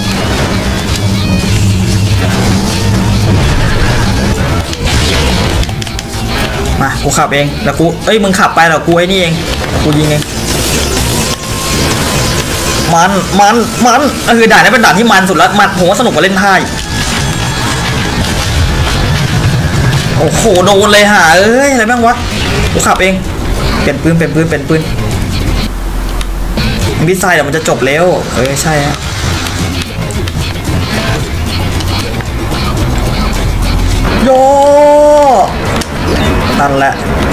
มากูขับเองแล้วกูเอ้ยมึงขับไปแล้วกูไอ้นี่เองกูยิงเองมันมันมันเออด่านนี้เป็นด่านที่มันสุดแล้วมันผมว่าสนุกกว่าเล่นท่ายโอ้โหโดนเลยฮะเอ้ยอะไรบ้างวะกูขับเองเปลี่ยนปืนเปลี่ยนปืนเปลี่ยนปืนมิสไซล์เดี๋ยวมันจะจบเร็วเออใช่ฮะโยนั่นแหละ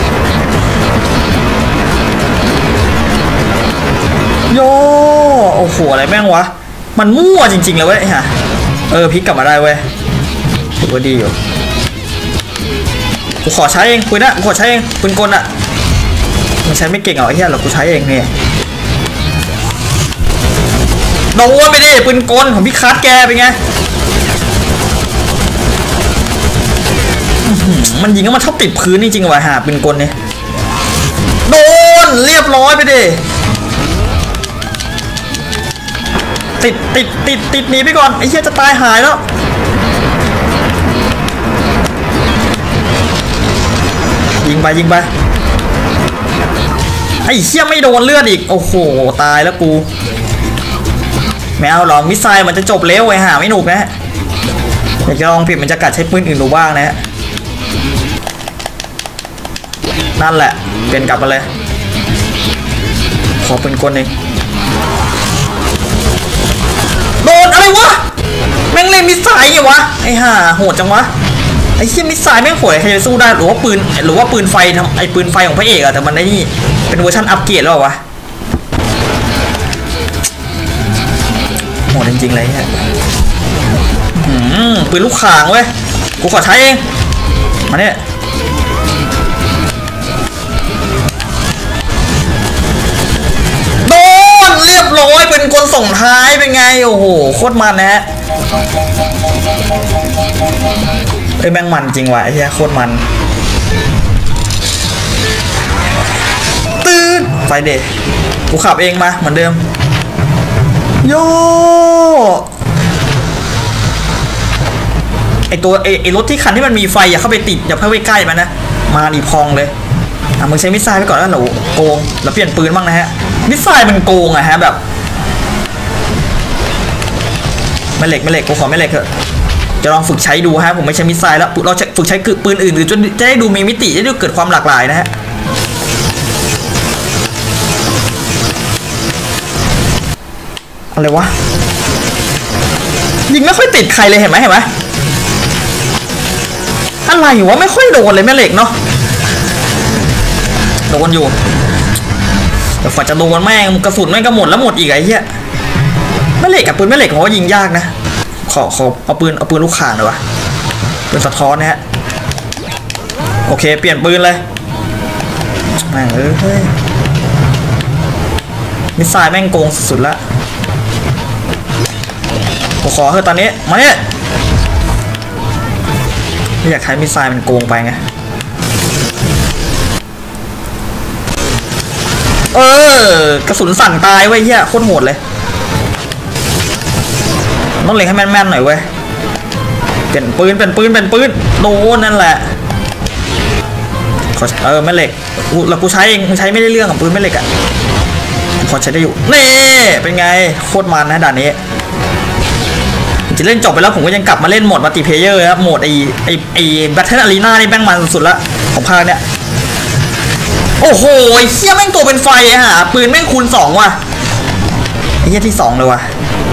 โยโอ้โหอะไรแม่งวะมันมั่วจริงๆเลยเว้ยฮะเออพลิกกลับมาได้เว้ยถือว่าดีอยู่กูขอใช้เองปืนนะกูขอใช้เองปืนกลอะมันใช้ไม่เก่งเอาไอ้เหี้ยหรอกกูใช้เองเนี่ยโดนไปดิปืนกลของพี่คัสแกเป็นไงมันยิงแล้วมันชอบติดพื้นจริงๆว่ะหาปืนกลเนี่ยโดนเรียบร้อยไปดิติดติดติดติดหนีไปก่อนไอ้เหี้ยจะตายหายแล้วยิงไปยิงไปไอ้เหี้ยไม่โดนเลือดอีกโอ้โหตายแล้วกูไม่เอาหรอกมิสไซล์มันจะจบเร็วไอ้ห่าไม่หนุกนะอยากจะลองผิดมันจะกัดใช้ปืนอื่นดูบ้างนะฮะนั่นแหละเปลี่ยนกลับมาเลยขอปืนกลเองโดนอะไรวะแม่งเล่นมิสไซล์ไงวะไอ้ห่าโหดจังวะไอ้เชี่ยมิสไซล์แม่งโหดใครจะสู้ได้หรือว่าปืนหรือว่าปืนไฟทำไอ้ปืนไฟของพระเอกอะแต่มันไอ้นี่เป็นเวอร์ชันอัปเกรดแล้ววะโหดจริงๆเลยเนี่ยปืนลูกข่างเว้ยกูขอใช้เองมาเนี่ยโดนเรียบร้อยเป็นคนส่งท้ายเป็นไงโอ้โหโคตรมันนะฮะเอ้ยแม่งมันจริงว่ะไอ้เหี้ยโคตรมันตื่นไฟเดย์กูขับเองมาเหมือนเดิมโยไอตัวไอไอรถที่คันที่มันมีไฟอย่าเข้าไปติดอย่าเข้าไปใกล้มันนะมาดิพองเลยอ่ะมึงใช้มิสไซล์ไปก่อนแล้วหนูโกงแล้วเปลี่ยนปืนบ้างนะฮะมิสไซล์มันโกงอะฮะแบบไม่เหล็กไม่เหล็กกูขอไม่เหล็กเถอะจะลองฝึกใช้ดูฮะผมไม่ใช้มิสไซล์แล้วเราจะฝึกใช้ปืนอื่นหรือจะจะได้ดูมีมิติจะได้เกิดความหลากหลายนะฮะอะไรวะยิงไม่ค่อยติดใครเลยเห็นไหมเห็นไหมอะไรวะไม่ค่อยโดนเลยแม่เหล็กเนาะโดนอยู่แต่ฝ่าจะโดนแม่งกระสุนแม่งก็หมดแล้วหมดอีกไอ้เหี้ยแม่เหล็กกับปืนแม่เหล็กผมว่ายิงยากนะขอขอเอาปืนเอาปืนลูกข่างหน่อยวะปืนสะท้อนนะฮะโอเคเปลี่ยนปืนเลยแม่งเอ้ยมิสไซล์แม่งโกงสุดๆละผมขอเถอะตอนนี้มาเนี่ยไม่อยากใช้มิสไซล์มันโกงไปไงเออกระสุนสั่นตายเว้ยเฮียโคตรโหดเลยต้องเล็งให้แม่นๆหน่อยเว้ยเปลี่ยนปืนเป็นปืนเป็นปืนโดนนั่นแหละขอเออแม่เหล็กแล้วกูใช้เองมึงใช้ไม่ได้เรื่องกับปืนแม่เหล็กอะพอใช้ได้อยู่นี่เป็นไงโคตรมันนะด่านนี้จะเล่นจบไปแล้วผมก็ยังกลับมาเล่นโหมดมัลติเพลเยอร์ครับโหมดไอไอไอแบทเทิลอารีนานี่แม่งมันสุดละของภาคเนี้ยโอ้โหเฮี้ยแม่งตัวเป็นไฟอะฮะปืนแม่งคูณสองว่ะเฮี้ยที่สองเลยว่ะ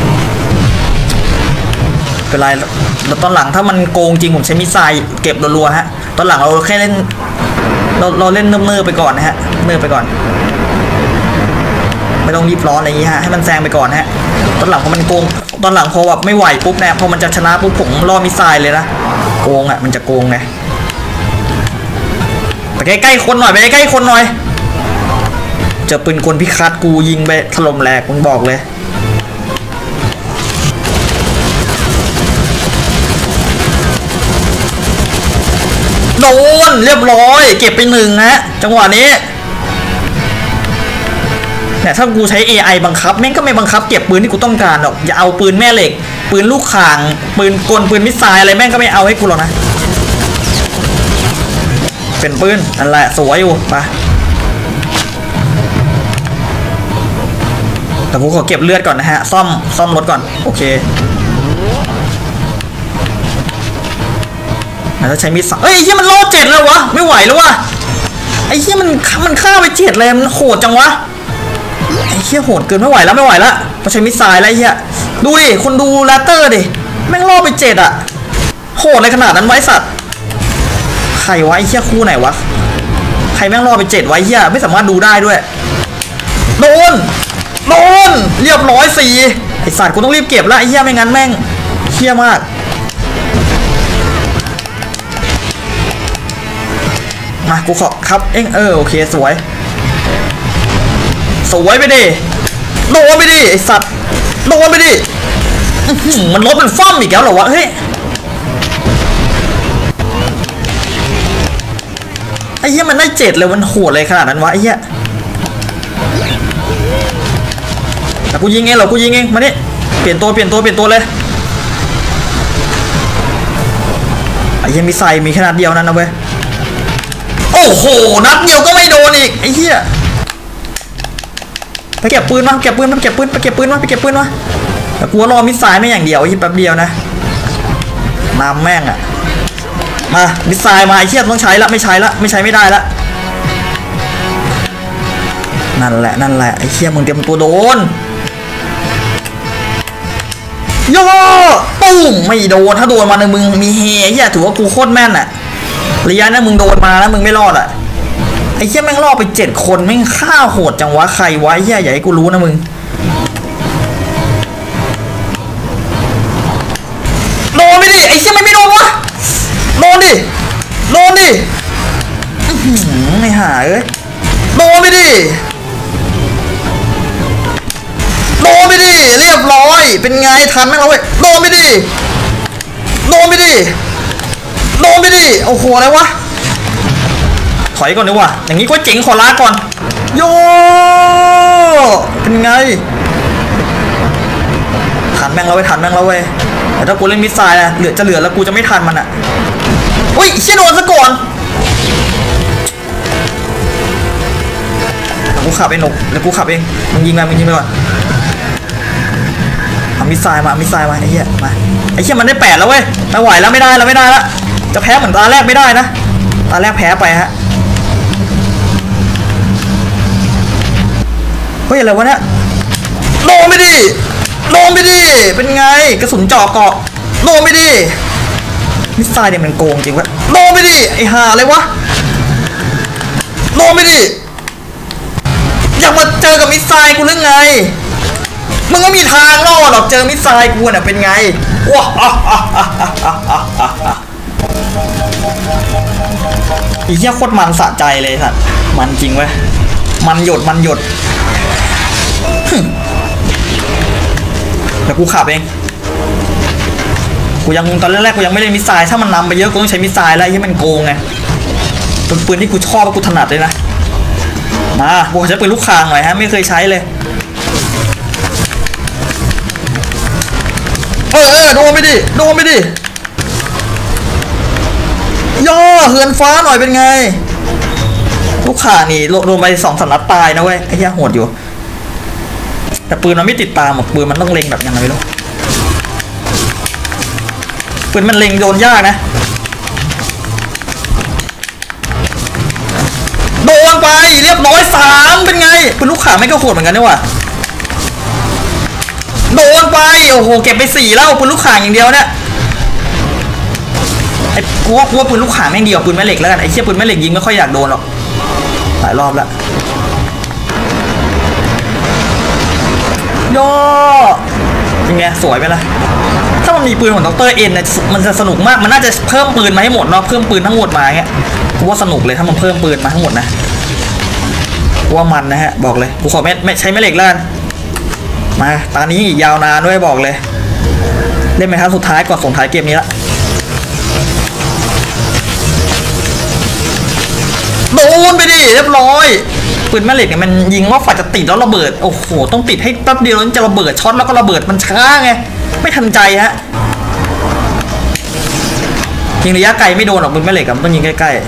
เป็นไรแล้วตอนหลังถ้ามันโกงจริงผมใช้มิสไซล์เก็บรัวๆฮะตอนหลังเราแค่เล่นเราเราเล่นเนิ่มๆไปก่อนนะฮะเนิ่มไปก่อนไม่ต้องรีบร้อนอะไรอย่างงี้ฮะให้มันแซงไปก่อนฮะตอนหลังพอมันโกงตอนหลังพอแบบไม่ไหวปุ๊บเนี่ยพอมันจะชนะปุ๊บผมล่อมิสไซล์เลยนะโกงอ่ะมันจะโกงไงไปใกล้ๆคนหน่อยไปใกล้ๆคนหน่อยเจอปืนกลพิฆาตกูยิงไปถล่มแหลกมึงบอกเลยโดนเรียบร้อยเก็บไปหนึ่งฮะจังหวะนี้เนี่ยถ้ากูใช้ เอ ไอ บังคับแม่งก็ไม่บังคับเก็บปืนที่กูต้องการหรอกอย่าเอาปืนแม่เหล็กปืนลูกข่างปืนกลปืนมิสไซล์อะไรแม่งก็ไม่เอาให้กูหรอกนะเป็นปืนนั่นแหละสวยอยู่ไปแต่ผมขอเก็บเลือดก่อนนะฮะซ่อมซ่อมรถก่อนโอเคถ้าใช้มิสไซล์เฮ้ยไอ้เหี้ยมันโลเจ็ดแล้ววะไม่ไหวแล้ววะไอ้เหี้ยมันมันฆ่าไปเจ็ดเลยมันโหดจังวะไอ้เหี้ยโหดเกินไม่ไหวแล้วไม่ไหวแล้วต้องใช้มิสไซล์อะไรเหี้ยดูดิคนดูแรตเตอร์ดิแม่งล่อไปเจ็ดอะโหดในขนาดนั้นไว้สัตว์ใครวะไอ้เหี้ยคู่ไหนวะใครแม่งล่อไปเจ็ดไว้เหี้ยไม่สามารถดูได้ด้วยโดนโดนเรียบร้อยสี่ไอ้สัตว์กูต้องรีบเก็บแล้วไอ้เหี้ยไม่งั้นแม่งเหี้ยมากมากูขอครับเอ็งเออโอเคสวยสวยไปดิโดนไปดิไอสัตว์โดนไปดิมันลดมันฟ้อมอีกแล้วเหรอวะเฮ้ยไอ้เหี้ยมันได้เจ็ดเลยมันโหดเลยขนาดนั้นวะไอ้เหี้ยแต่กูยิงเองเหรอกูยิงเองมาดิเปลี่ยนตัวเปลี่ยนตัวเปลี่ยนตัวเลยไอ้ยังมีใส่มีแค่นัดเดียวนั่นนะเว้ยโอ้โหนัดเดียวก็ไม่โดนอีกไอ้เหี้ยไปเก็บปืนมาเก็บปืนมาเก็บปืนไปเก็บปืนมาไปเก็บปืนมาแต่กลัวรอมิสไซล์ไม่อย่างเดียวไอ้แป๊บเดียวนะนำแม่งอะมามิสไซล์มาไอ้เหี้ยต้องใช้ละไม่ใช้ละไม่ใช้ไม่ได้ละนั่นแหละนั่นแหละไอ้เหี้ยมึงเตรียมตัวโดนโย่ปุ้งไม่โดนถ้าโดนมาในมึงมีเฮไอ้เหี้ยถือว่ากูโคตรแม่นอะระยะนั้นมึงโดนมาแล้วมึงไม่รอดอะไอ้เหี้ยแม่งรอดไปเจ็ดคนแม่งฆ่าโหดจังวะใครวะไอ้เหี้ยอย่าให้กูรู้นะมึงโดนไปดิไอ้เหี้ยไม่ไม่โดนวะโดนดิโดนดิไม่หาเอ้ยโดนไปดิโดนไปดิเรียบร้อยเป็นไงทันไหมเราเว้ยโดนไปดิโดนไปดิโดนไปดิโอ้โหอะไรวะถอยก่อนดีกว่าอย่างนี้ก็เจ๋งขอลาก่อนโย่เป็นไงทันแม่งเราไปทันแม่งเราเว้ยแต่ถ้ากูเล่นมิสไซล์นะเหลือจะเหลือแล้วกูจะไม่ทันมันอ่ะเฮ้ยเชี่ยโดนซะก่อนกูขับเองหนุกแล้วกูขับเองมึงยิงไปมึงยิงไปก่อนเอามิสไซล์มามิสไซล์มาไอ้เหี้ยมาไอ้เหี้ยมันได้แปดแล้วเว้ยไม่ไหวแล้วไม่ได้แล้วไม่ได้แล้วจะแพ้เหมือนตาแรกไม่ได้นะตาแรกแพ้ไปฮะเฮ้ยอะไรวะเนี่ยโดนไปดิโดนไปดิเป็นไงกระสุนเจาะเกาะโดนไปดิมิสไซล์เนี่ยมันโกงจริงวะโดนไปดิไอ้ห่าอะไรวะโดนไปดิอยากมาเจอกับมิสไซล์กูหรือไงมึงก็มีทางรอดหรอกเจอมิสไซล์กูน่ะเป็นไงว้าอีเหี้ยโคตรมันสะใจเลยสัตว์มันจริงเว้ยมันหยดมันหยดเดี๋ยวกูขับเองกูยังตอนแรกๆกูยังไม่ได้มิสไซล์ถ้ามันนำไปเยอะกูต้องใช้มิสไซล์แล้วที่มันโกงไงเป็นปืนที่กูชอบและกูถนัดเลยนะมากูใช้ปืนลูกคางหน่อยฮะไม่เคยใช้เลยเออเออโดนไปดิโดนไปดิย่อเฮือนฟ้าหน่อยเป็นไงลูกข่านี่โดนไปสองสนัดตายนะเว้ยไอ้เหี้ยโหดอยู่แต่ปืนมันไม่ติดตามหรอกปืนมันต้องเล็งแบบยังไงไม่รู้ปืนมันเล็งโดนยากนะโดนไปเรียบร้อยสามเป็นไงปืนลูกข่าไม่ก็โหดเหมือนกันนี่ว่ะโดนไปโอ้โหเก็บไปสี่แล้วปืนลูกข่างอย่างเดียวเนี่ยไอ้กูว่ากูว่าปืนลูกข่างแม่งดีกว่าปืนแม่เหล็กแล้วกันไอ้เชี่ยปืนแม่เหล็กยิงไม่ค่อยอยากโดนหรอกหลายรอบแล้วย่อยังไงสวยไปละถ้ามันมีปืนของดรเอ็นเนี่ยมันจะสนุกมากมันน่าจะเพิ่มปืนมาให้หมดเนาะเพิ่มปืนทั้งหมดมาเงี้ยกูว่าสนุกเลยถ้ามันเพิ่มปืนมาทั้งหมดนะกูว่ามันนะฮะบอกเลยกูขอไม่ไม่ใช้แม่เหล็กแล้วกันมาตอนนี้อีกยาวนานด้วยบอกเลยเล่นไหมครับสุดท้ายก่อนส่งท้ายเกมนี้ละโดนไปดิเรียบร้อยปืนแม่เหล็กเนี่ยมันยิงว่าฝ่ายจะติดแล้วระเบิดโอ้โหต้องติดให้แป๊บเดียวแล้วจะระเบิดช็อตแล้วก็ระเบิดมันช้าไงไม่ทันใจฮะยิงระยะไกลไม่โดนหรอกปืนแม่เหล็กมันต้องยิงใกล้ๆ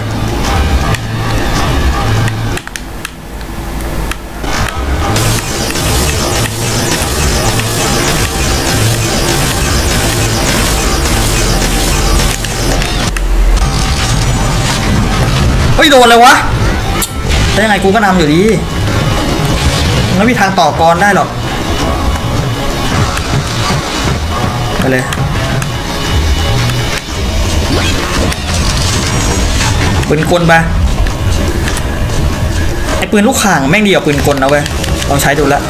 เฮ้ยโดนเลยวะได้ยังไงกูก็นำอยู่ดีไม่มีทางต่อกรได้หรอกไปเลยปืนกลไปไอ้ปืนลูกข่างแม่งดีกว่าปืนกลนะเว้ยลองใช้ดูแล้ว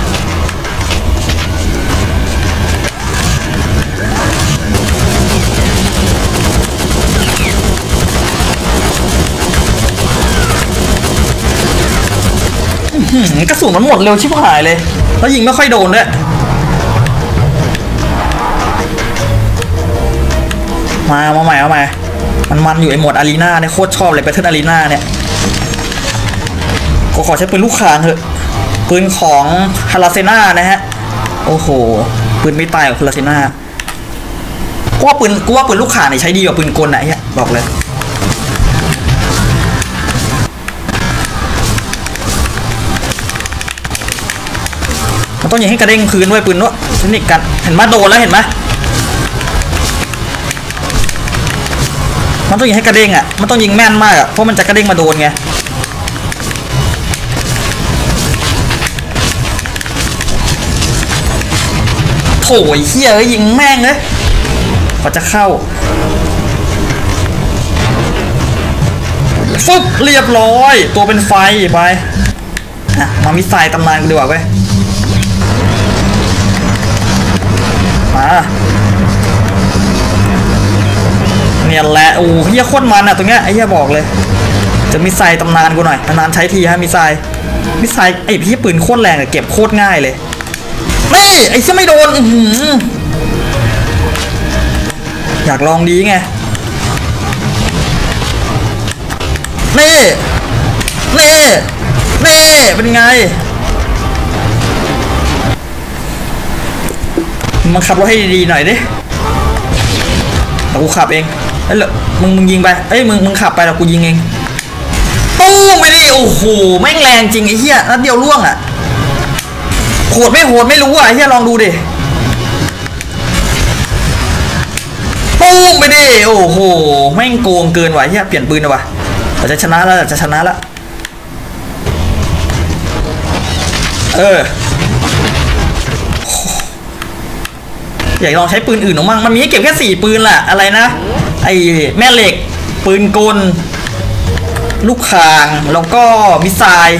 กระสุนมันหมดเร็วชิบหายเลยแล้วยิงไม่ค่อยโดนด้วยมามาใหม่มาใหม่มันมันอยู่ไอโหมดอารีนาเนี่ยโคตรชอบเลยแบทเทิลอารีนาเนี่ยก็ขอใช้ปืนลูกคางเถอะปืนของฮาราเซนานะฮะโอ้โหปืนไม่ตายกับคาราซิน่ากูว่าปืนกูว่าปืนลูกข่างเนี่ยใช้ดีกว่าปืนกลไหนเนี่ยบอกเลยมันต้องยิงให้กระเด้งคืนด้วยปืนด้วยเทคนิคกันเห็นไหมโดนแล้วเห็นไหมมันต้องยิงให้กระเด้งอ่ะมันต้องยิงแม่นมากอ่ะเพราะมันจะกระเด้งมาโดนไงโถ่เฮียเอ้ยยิงแม่งเลยพอจะเข้าฟึบเรียบร้อยตัวเป็นไฟไปอ่ะมามิสไซล์ตำนานกูดีกว่าเว้ยมาเนี่ยแหละโอ้เฮียโคตรมันอ่ะตรงเนี้ยไอ้เฮียบอกเลยจะมิสไซล์ตำนานกูหน่อยนานๆใช้ทีฮะมิสไซล์มิสไซล์ไอ้พี่ปืนโคตรแรงอะเก็บโคตรง่ายเลยนี่ไอ้เชี่ยไม่โดนอยากลองดีไงนี่นี่นี่เป็นไงมึงขับรถให้ดีๆหน่อยดิแต่กูขับเองเอ้ยมึงมึงยิงไปเอ้ยมึงมึงขับไปแล้วกูยิงเองตู้ไม่ดิโอ้โหแม่งแรงจริงไอ้เหี้ยนัดเดียวล่วงอ่ะโหดไม่โหดไม่รู้อ่ะไอ้เหี้ยลองดูดิตู้ไม่ดิโอ้โหแม่งโกงเกินว่ะไอ้เหี้ยเปลี่ยนปืนเลยว่ะเราจะชนะแล้วจะชนะแล้วเอออยากลองใช้ปืนอื่นหรือมั่งมันมีให้เก็บแค่สี่ปืนแหละอะไรนะไอแม่เหล็กปืนกลลูกข่างแล้วก็มิสไซล์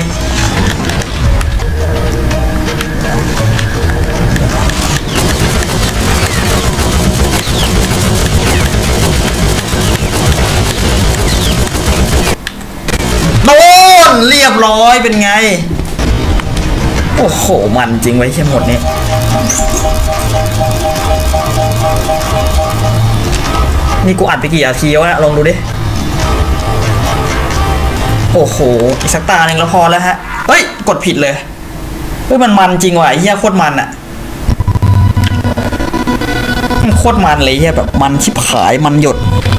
โดนเรียบร้อยเป็นไงโอ้โหมันจริงไว้แค่หมดนี้นี่กูอัดไปกี่นาทีวะลองดูดิโอ้โหอีกสักตาหนึ่งแล้วพอแล้วฮะเฮ้ยกดผิดเลยเฮ้ยมันมันจริงว่ะไอ้เหี้ยโคตรมันอะมันโคตรมันเลยเหี้ยแบบมันชิบหายมันหยด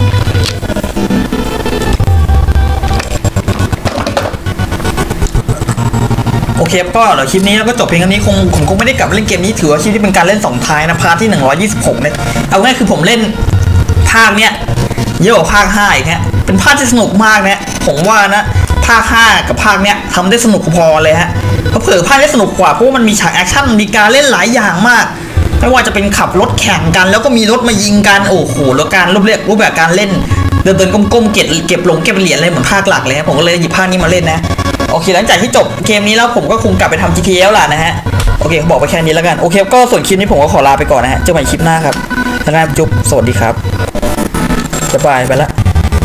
โอเคก็เดี๋ยวคลิปนี้แล้วก็จบเพียงเท่านี้คงผมคงไม่ได้กลับเล่นเกมนี้ถือว่าคลิปที่เป็นการเล่นสองท้ายนะพาร์ทที่หนึ่งร้อยยี่สิบหกเนี่ยเอาง่ายคือผมเล่นภาคเนี้ยเยอะกว่าภาคห้าอีกฮะเป็นภาคที่สนุกมากเนี่ยผมว่านะภาคห้ากับภาคเนี้ยทำได้สนุกพอเลยฮะเพราะเผื่อภาคได้สนุกกว่าเพราะว่ามันมีฉากแอคชั่นมีการเล่นหลายอย่างมากไม่ว่าจะเป็นขับรถแข่งกันแล้วก็มีรถมายิงกันโอ้โหแล้วการรูปเรียกรูปแบบการเล่นเดินเดินก้มๆเก็บเก็บลงเก็บเหรียญเลยเหมือนภาคหลักเลยผมก็เลยหยิบภาคนี้มาเล่นนะโอเคหลังจากที่จบเกมนี้แล้วผมก็คงกลับไปทำ จี ที เอ แล้วล่ะนะฮะโอเคบอกไปแค่นี้แล้วกันโอเคก็ส่วนคลิปนี้ผมก็ขอลาไปก่อนนะฮะเจอกันใหม่คลิปหน้าครับท่านจุ๊บสวัสดีครับบ๊ายบายไปละ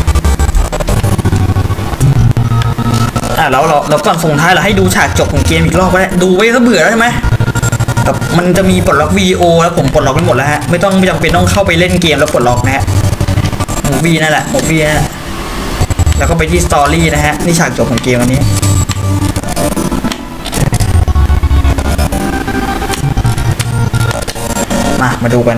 อ่ะแล้วเราเราก่อนส่งท้ายเราให้ดูฉากจบของเกมอีกรอบก็ได้ดูไว้ถ้าเบื่อแล้วใช่ไหมแบบมันจะมีปลดล็อกวิดีโอแล้วผมปลดล็อกไปหมดแล้วฮะไม่ต้องไม่จำเป็นต้องเข้าไปเล่นเกมแล้วปลดล็อกนะฮะมูฟี่นั่นแหละมูฟี่นั่นแหละแล้วก็ไปที่สตอรี่นะฮะนี่ฉากจบของเกมอันนี้มามาดูกัน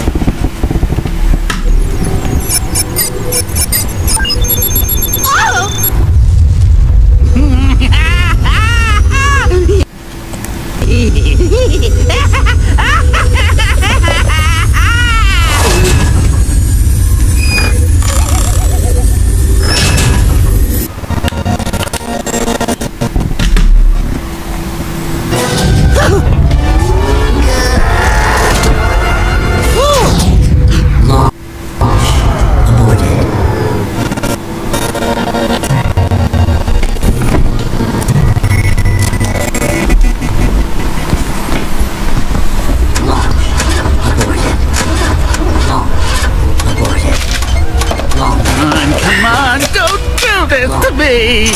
me!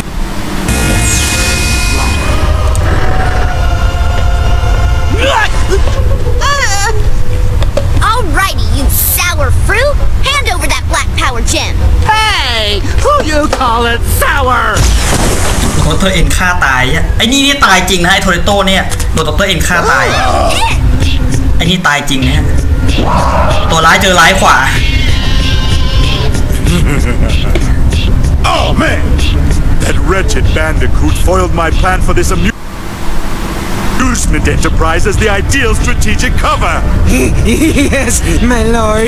Alrighty, you sour fruit! Hand over that black power gem!
Hey! Who you call it sour?
โดนดร.เอ็นฆ่าตายไอ้นี่นี่ตายจริงนะไอ้โทริโต้เนี่ยโดนดร.เอ็นฆ่าตายไอ้นี่ตายจริงนะฮะตัวร้ายเจอร้ายขวา
Oh man! That wretched bandicoot foiled my plan for this amusement enterprise as the ideal strategic cover!
Yes, my lord.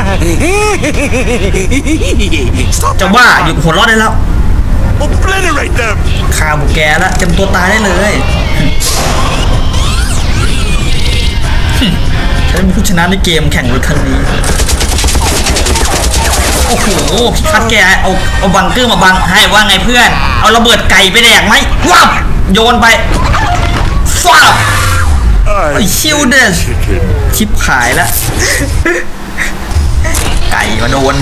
Stop
จะ
that
ว่า
car.
อยู่หัวรอดได้แล้ว
Obliterate them!
ฆ่าบุกแกแล้วเต็มตัวตายได้เลยฉันเป็นผู้ชนะในเกมแข่งรถครั้งนี้โอ้โหพี่คัดแกเอาเอาบังเกอร์มาบังให้ว่าไงเพื่อนเอาระเบิดไก่ไปแดกไหมว้าวโยนไปฟ้าวไอชิวเดส
Chicken.
ชิปขายแล้ว ไก่มาโดน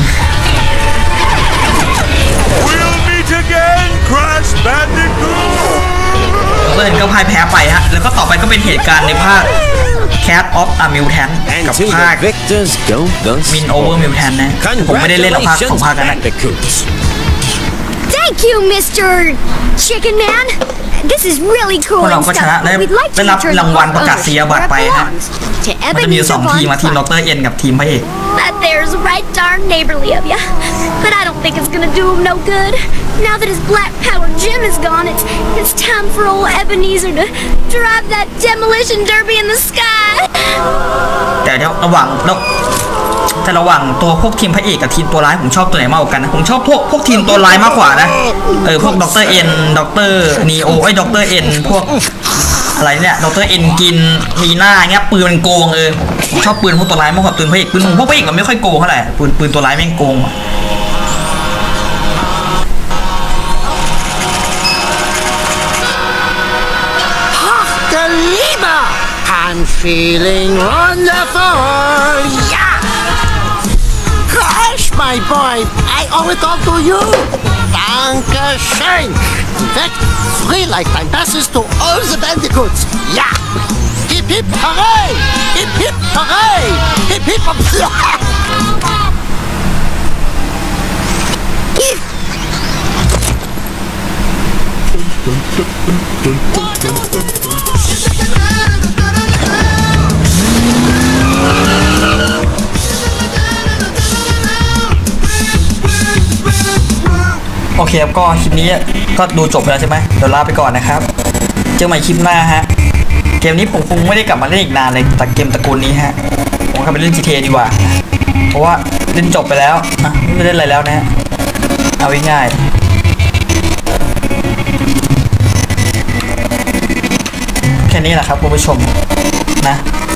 We'll meet again, Crash Bandicoot!
เพื่อนก็พ่ายแพ้ไปฮะแล้วก็ต่อไปก็เป็นเหตุการณ์ในภาค Cat of a Mutant กับ
To
ภาค
the victors go the
Win Over Mutant นะผมไม่ได้เล่นหรอกภาคสองภาคกันนะ
bandicoots.
Thank you, Mister Chicken Man. This is really
พ
cool
วกเรา
and
ก็ชนะ
stuff,
ได้
but we'd like
ได้
to
รับ
return
รางวัล
the
ประกาศนียบัตรไปฮะ
belongs to
มันจะมีอยู่สอง
Ebenezer
ทีมมาทีม
Von
ดรเอ็นกับทีมพระเอก
That there's right darn neighborly of ya. But I don't think it's gonna do him no good. Now that his black power gem is gone, it's it's time for old Ebenezer to drive that demolition derby in the sky.
แต่เดี๋ยวระหว่างแล้วแต่ระหว่างตัวพวกทีมพระเอกกับทีมตัวร้ายผมชอบตัวไหนมากกว่ากันนะผมชอบพวกพวกทีมตัวร้ายมากกว่านะเออพวกดรเอ็นดรนีโอไอ้ดรเอ็นพวกอะไรเนี่ยดรเอ็นกินมีหน้าเงี้ยปืนมันโกงเออผมชอบปืนพวกตัวร้ายมากกว่าปืนพระเอกปืนพวกพระเอกมันไม่ค่อยโกงเท่าไหร่ปืนปืนตัวร้ายแม่งโกง
Kalima! I'm feeling wonderful! Yeah! Crash, my boy! I owe it all to you! Dankeschön! In fact, free lifetime passes to all the bandicoots! Yeah! Hip hip hooray! Hip hip hooray! Hip hip hooray!
โอเคครับก็คลิปนี้ก็ดูจบไปแล้วใช่ไหมเดี๋ยวลาไปก่อนนะครับเจอใหม่คลิปหน้าฮะเกมนี้ผมคงไม่ได้กลับมาเล่นอีกนานเลยแต่เกมตระกูลนี้ฮะผมกลับไปเล่น จี ที เอ ดีกว่าเพราะว่าเล่นจบไปแล้วนะไม่เล่นอะไรแล้วนะฮะเอาง่ายๆแค่นี้แหละครับคุณผู้ชมนะ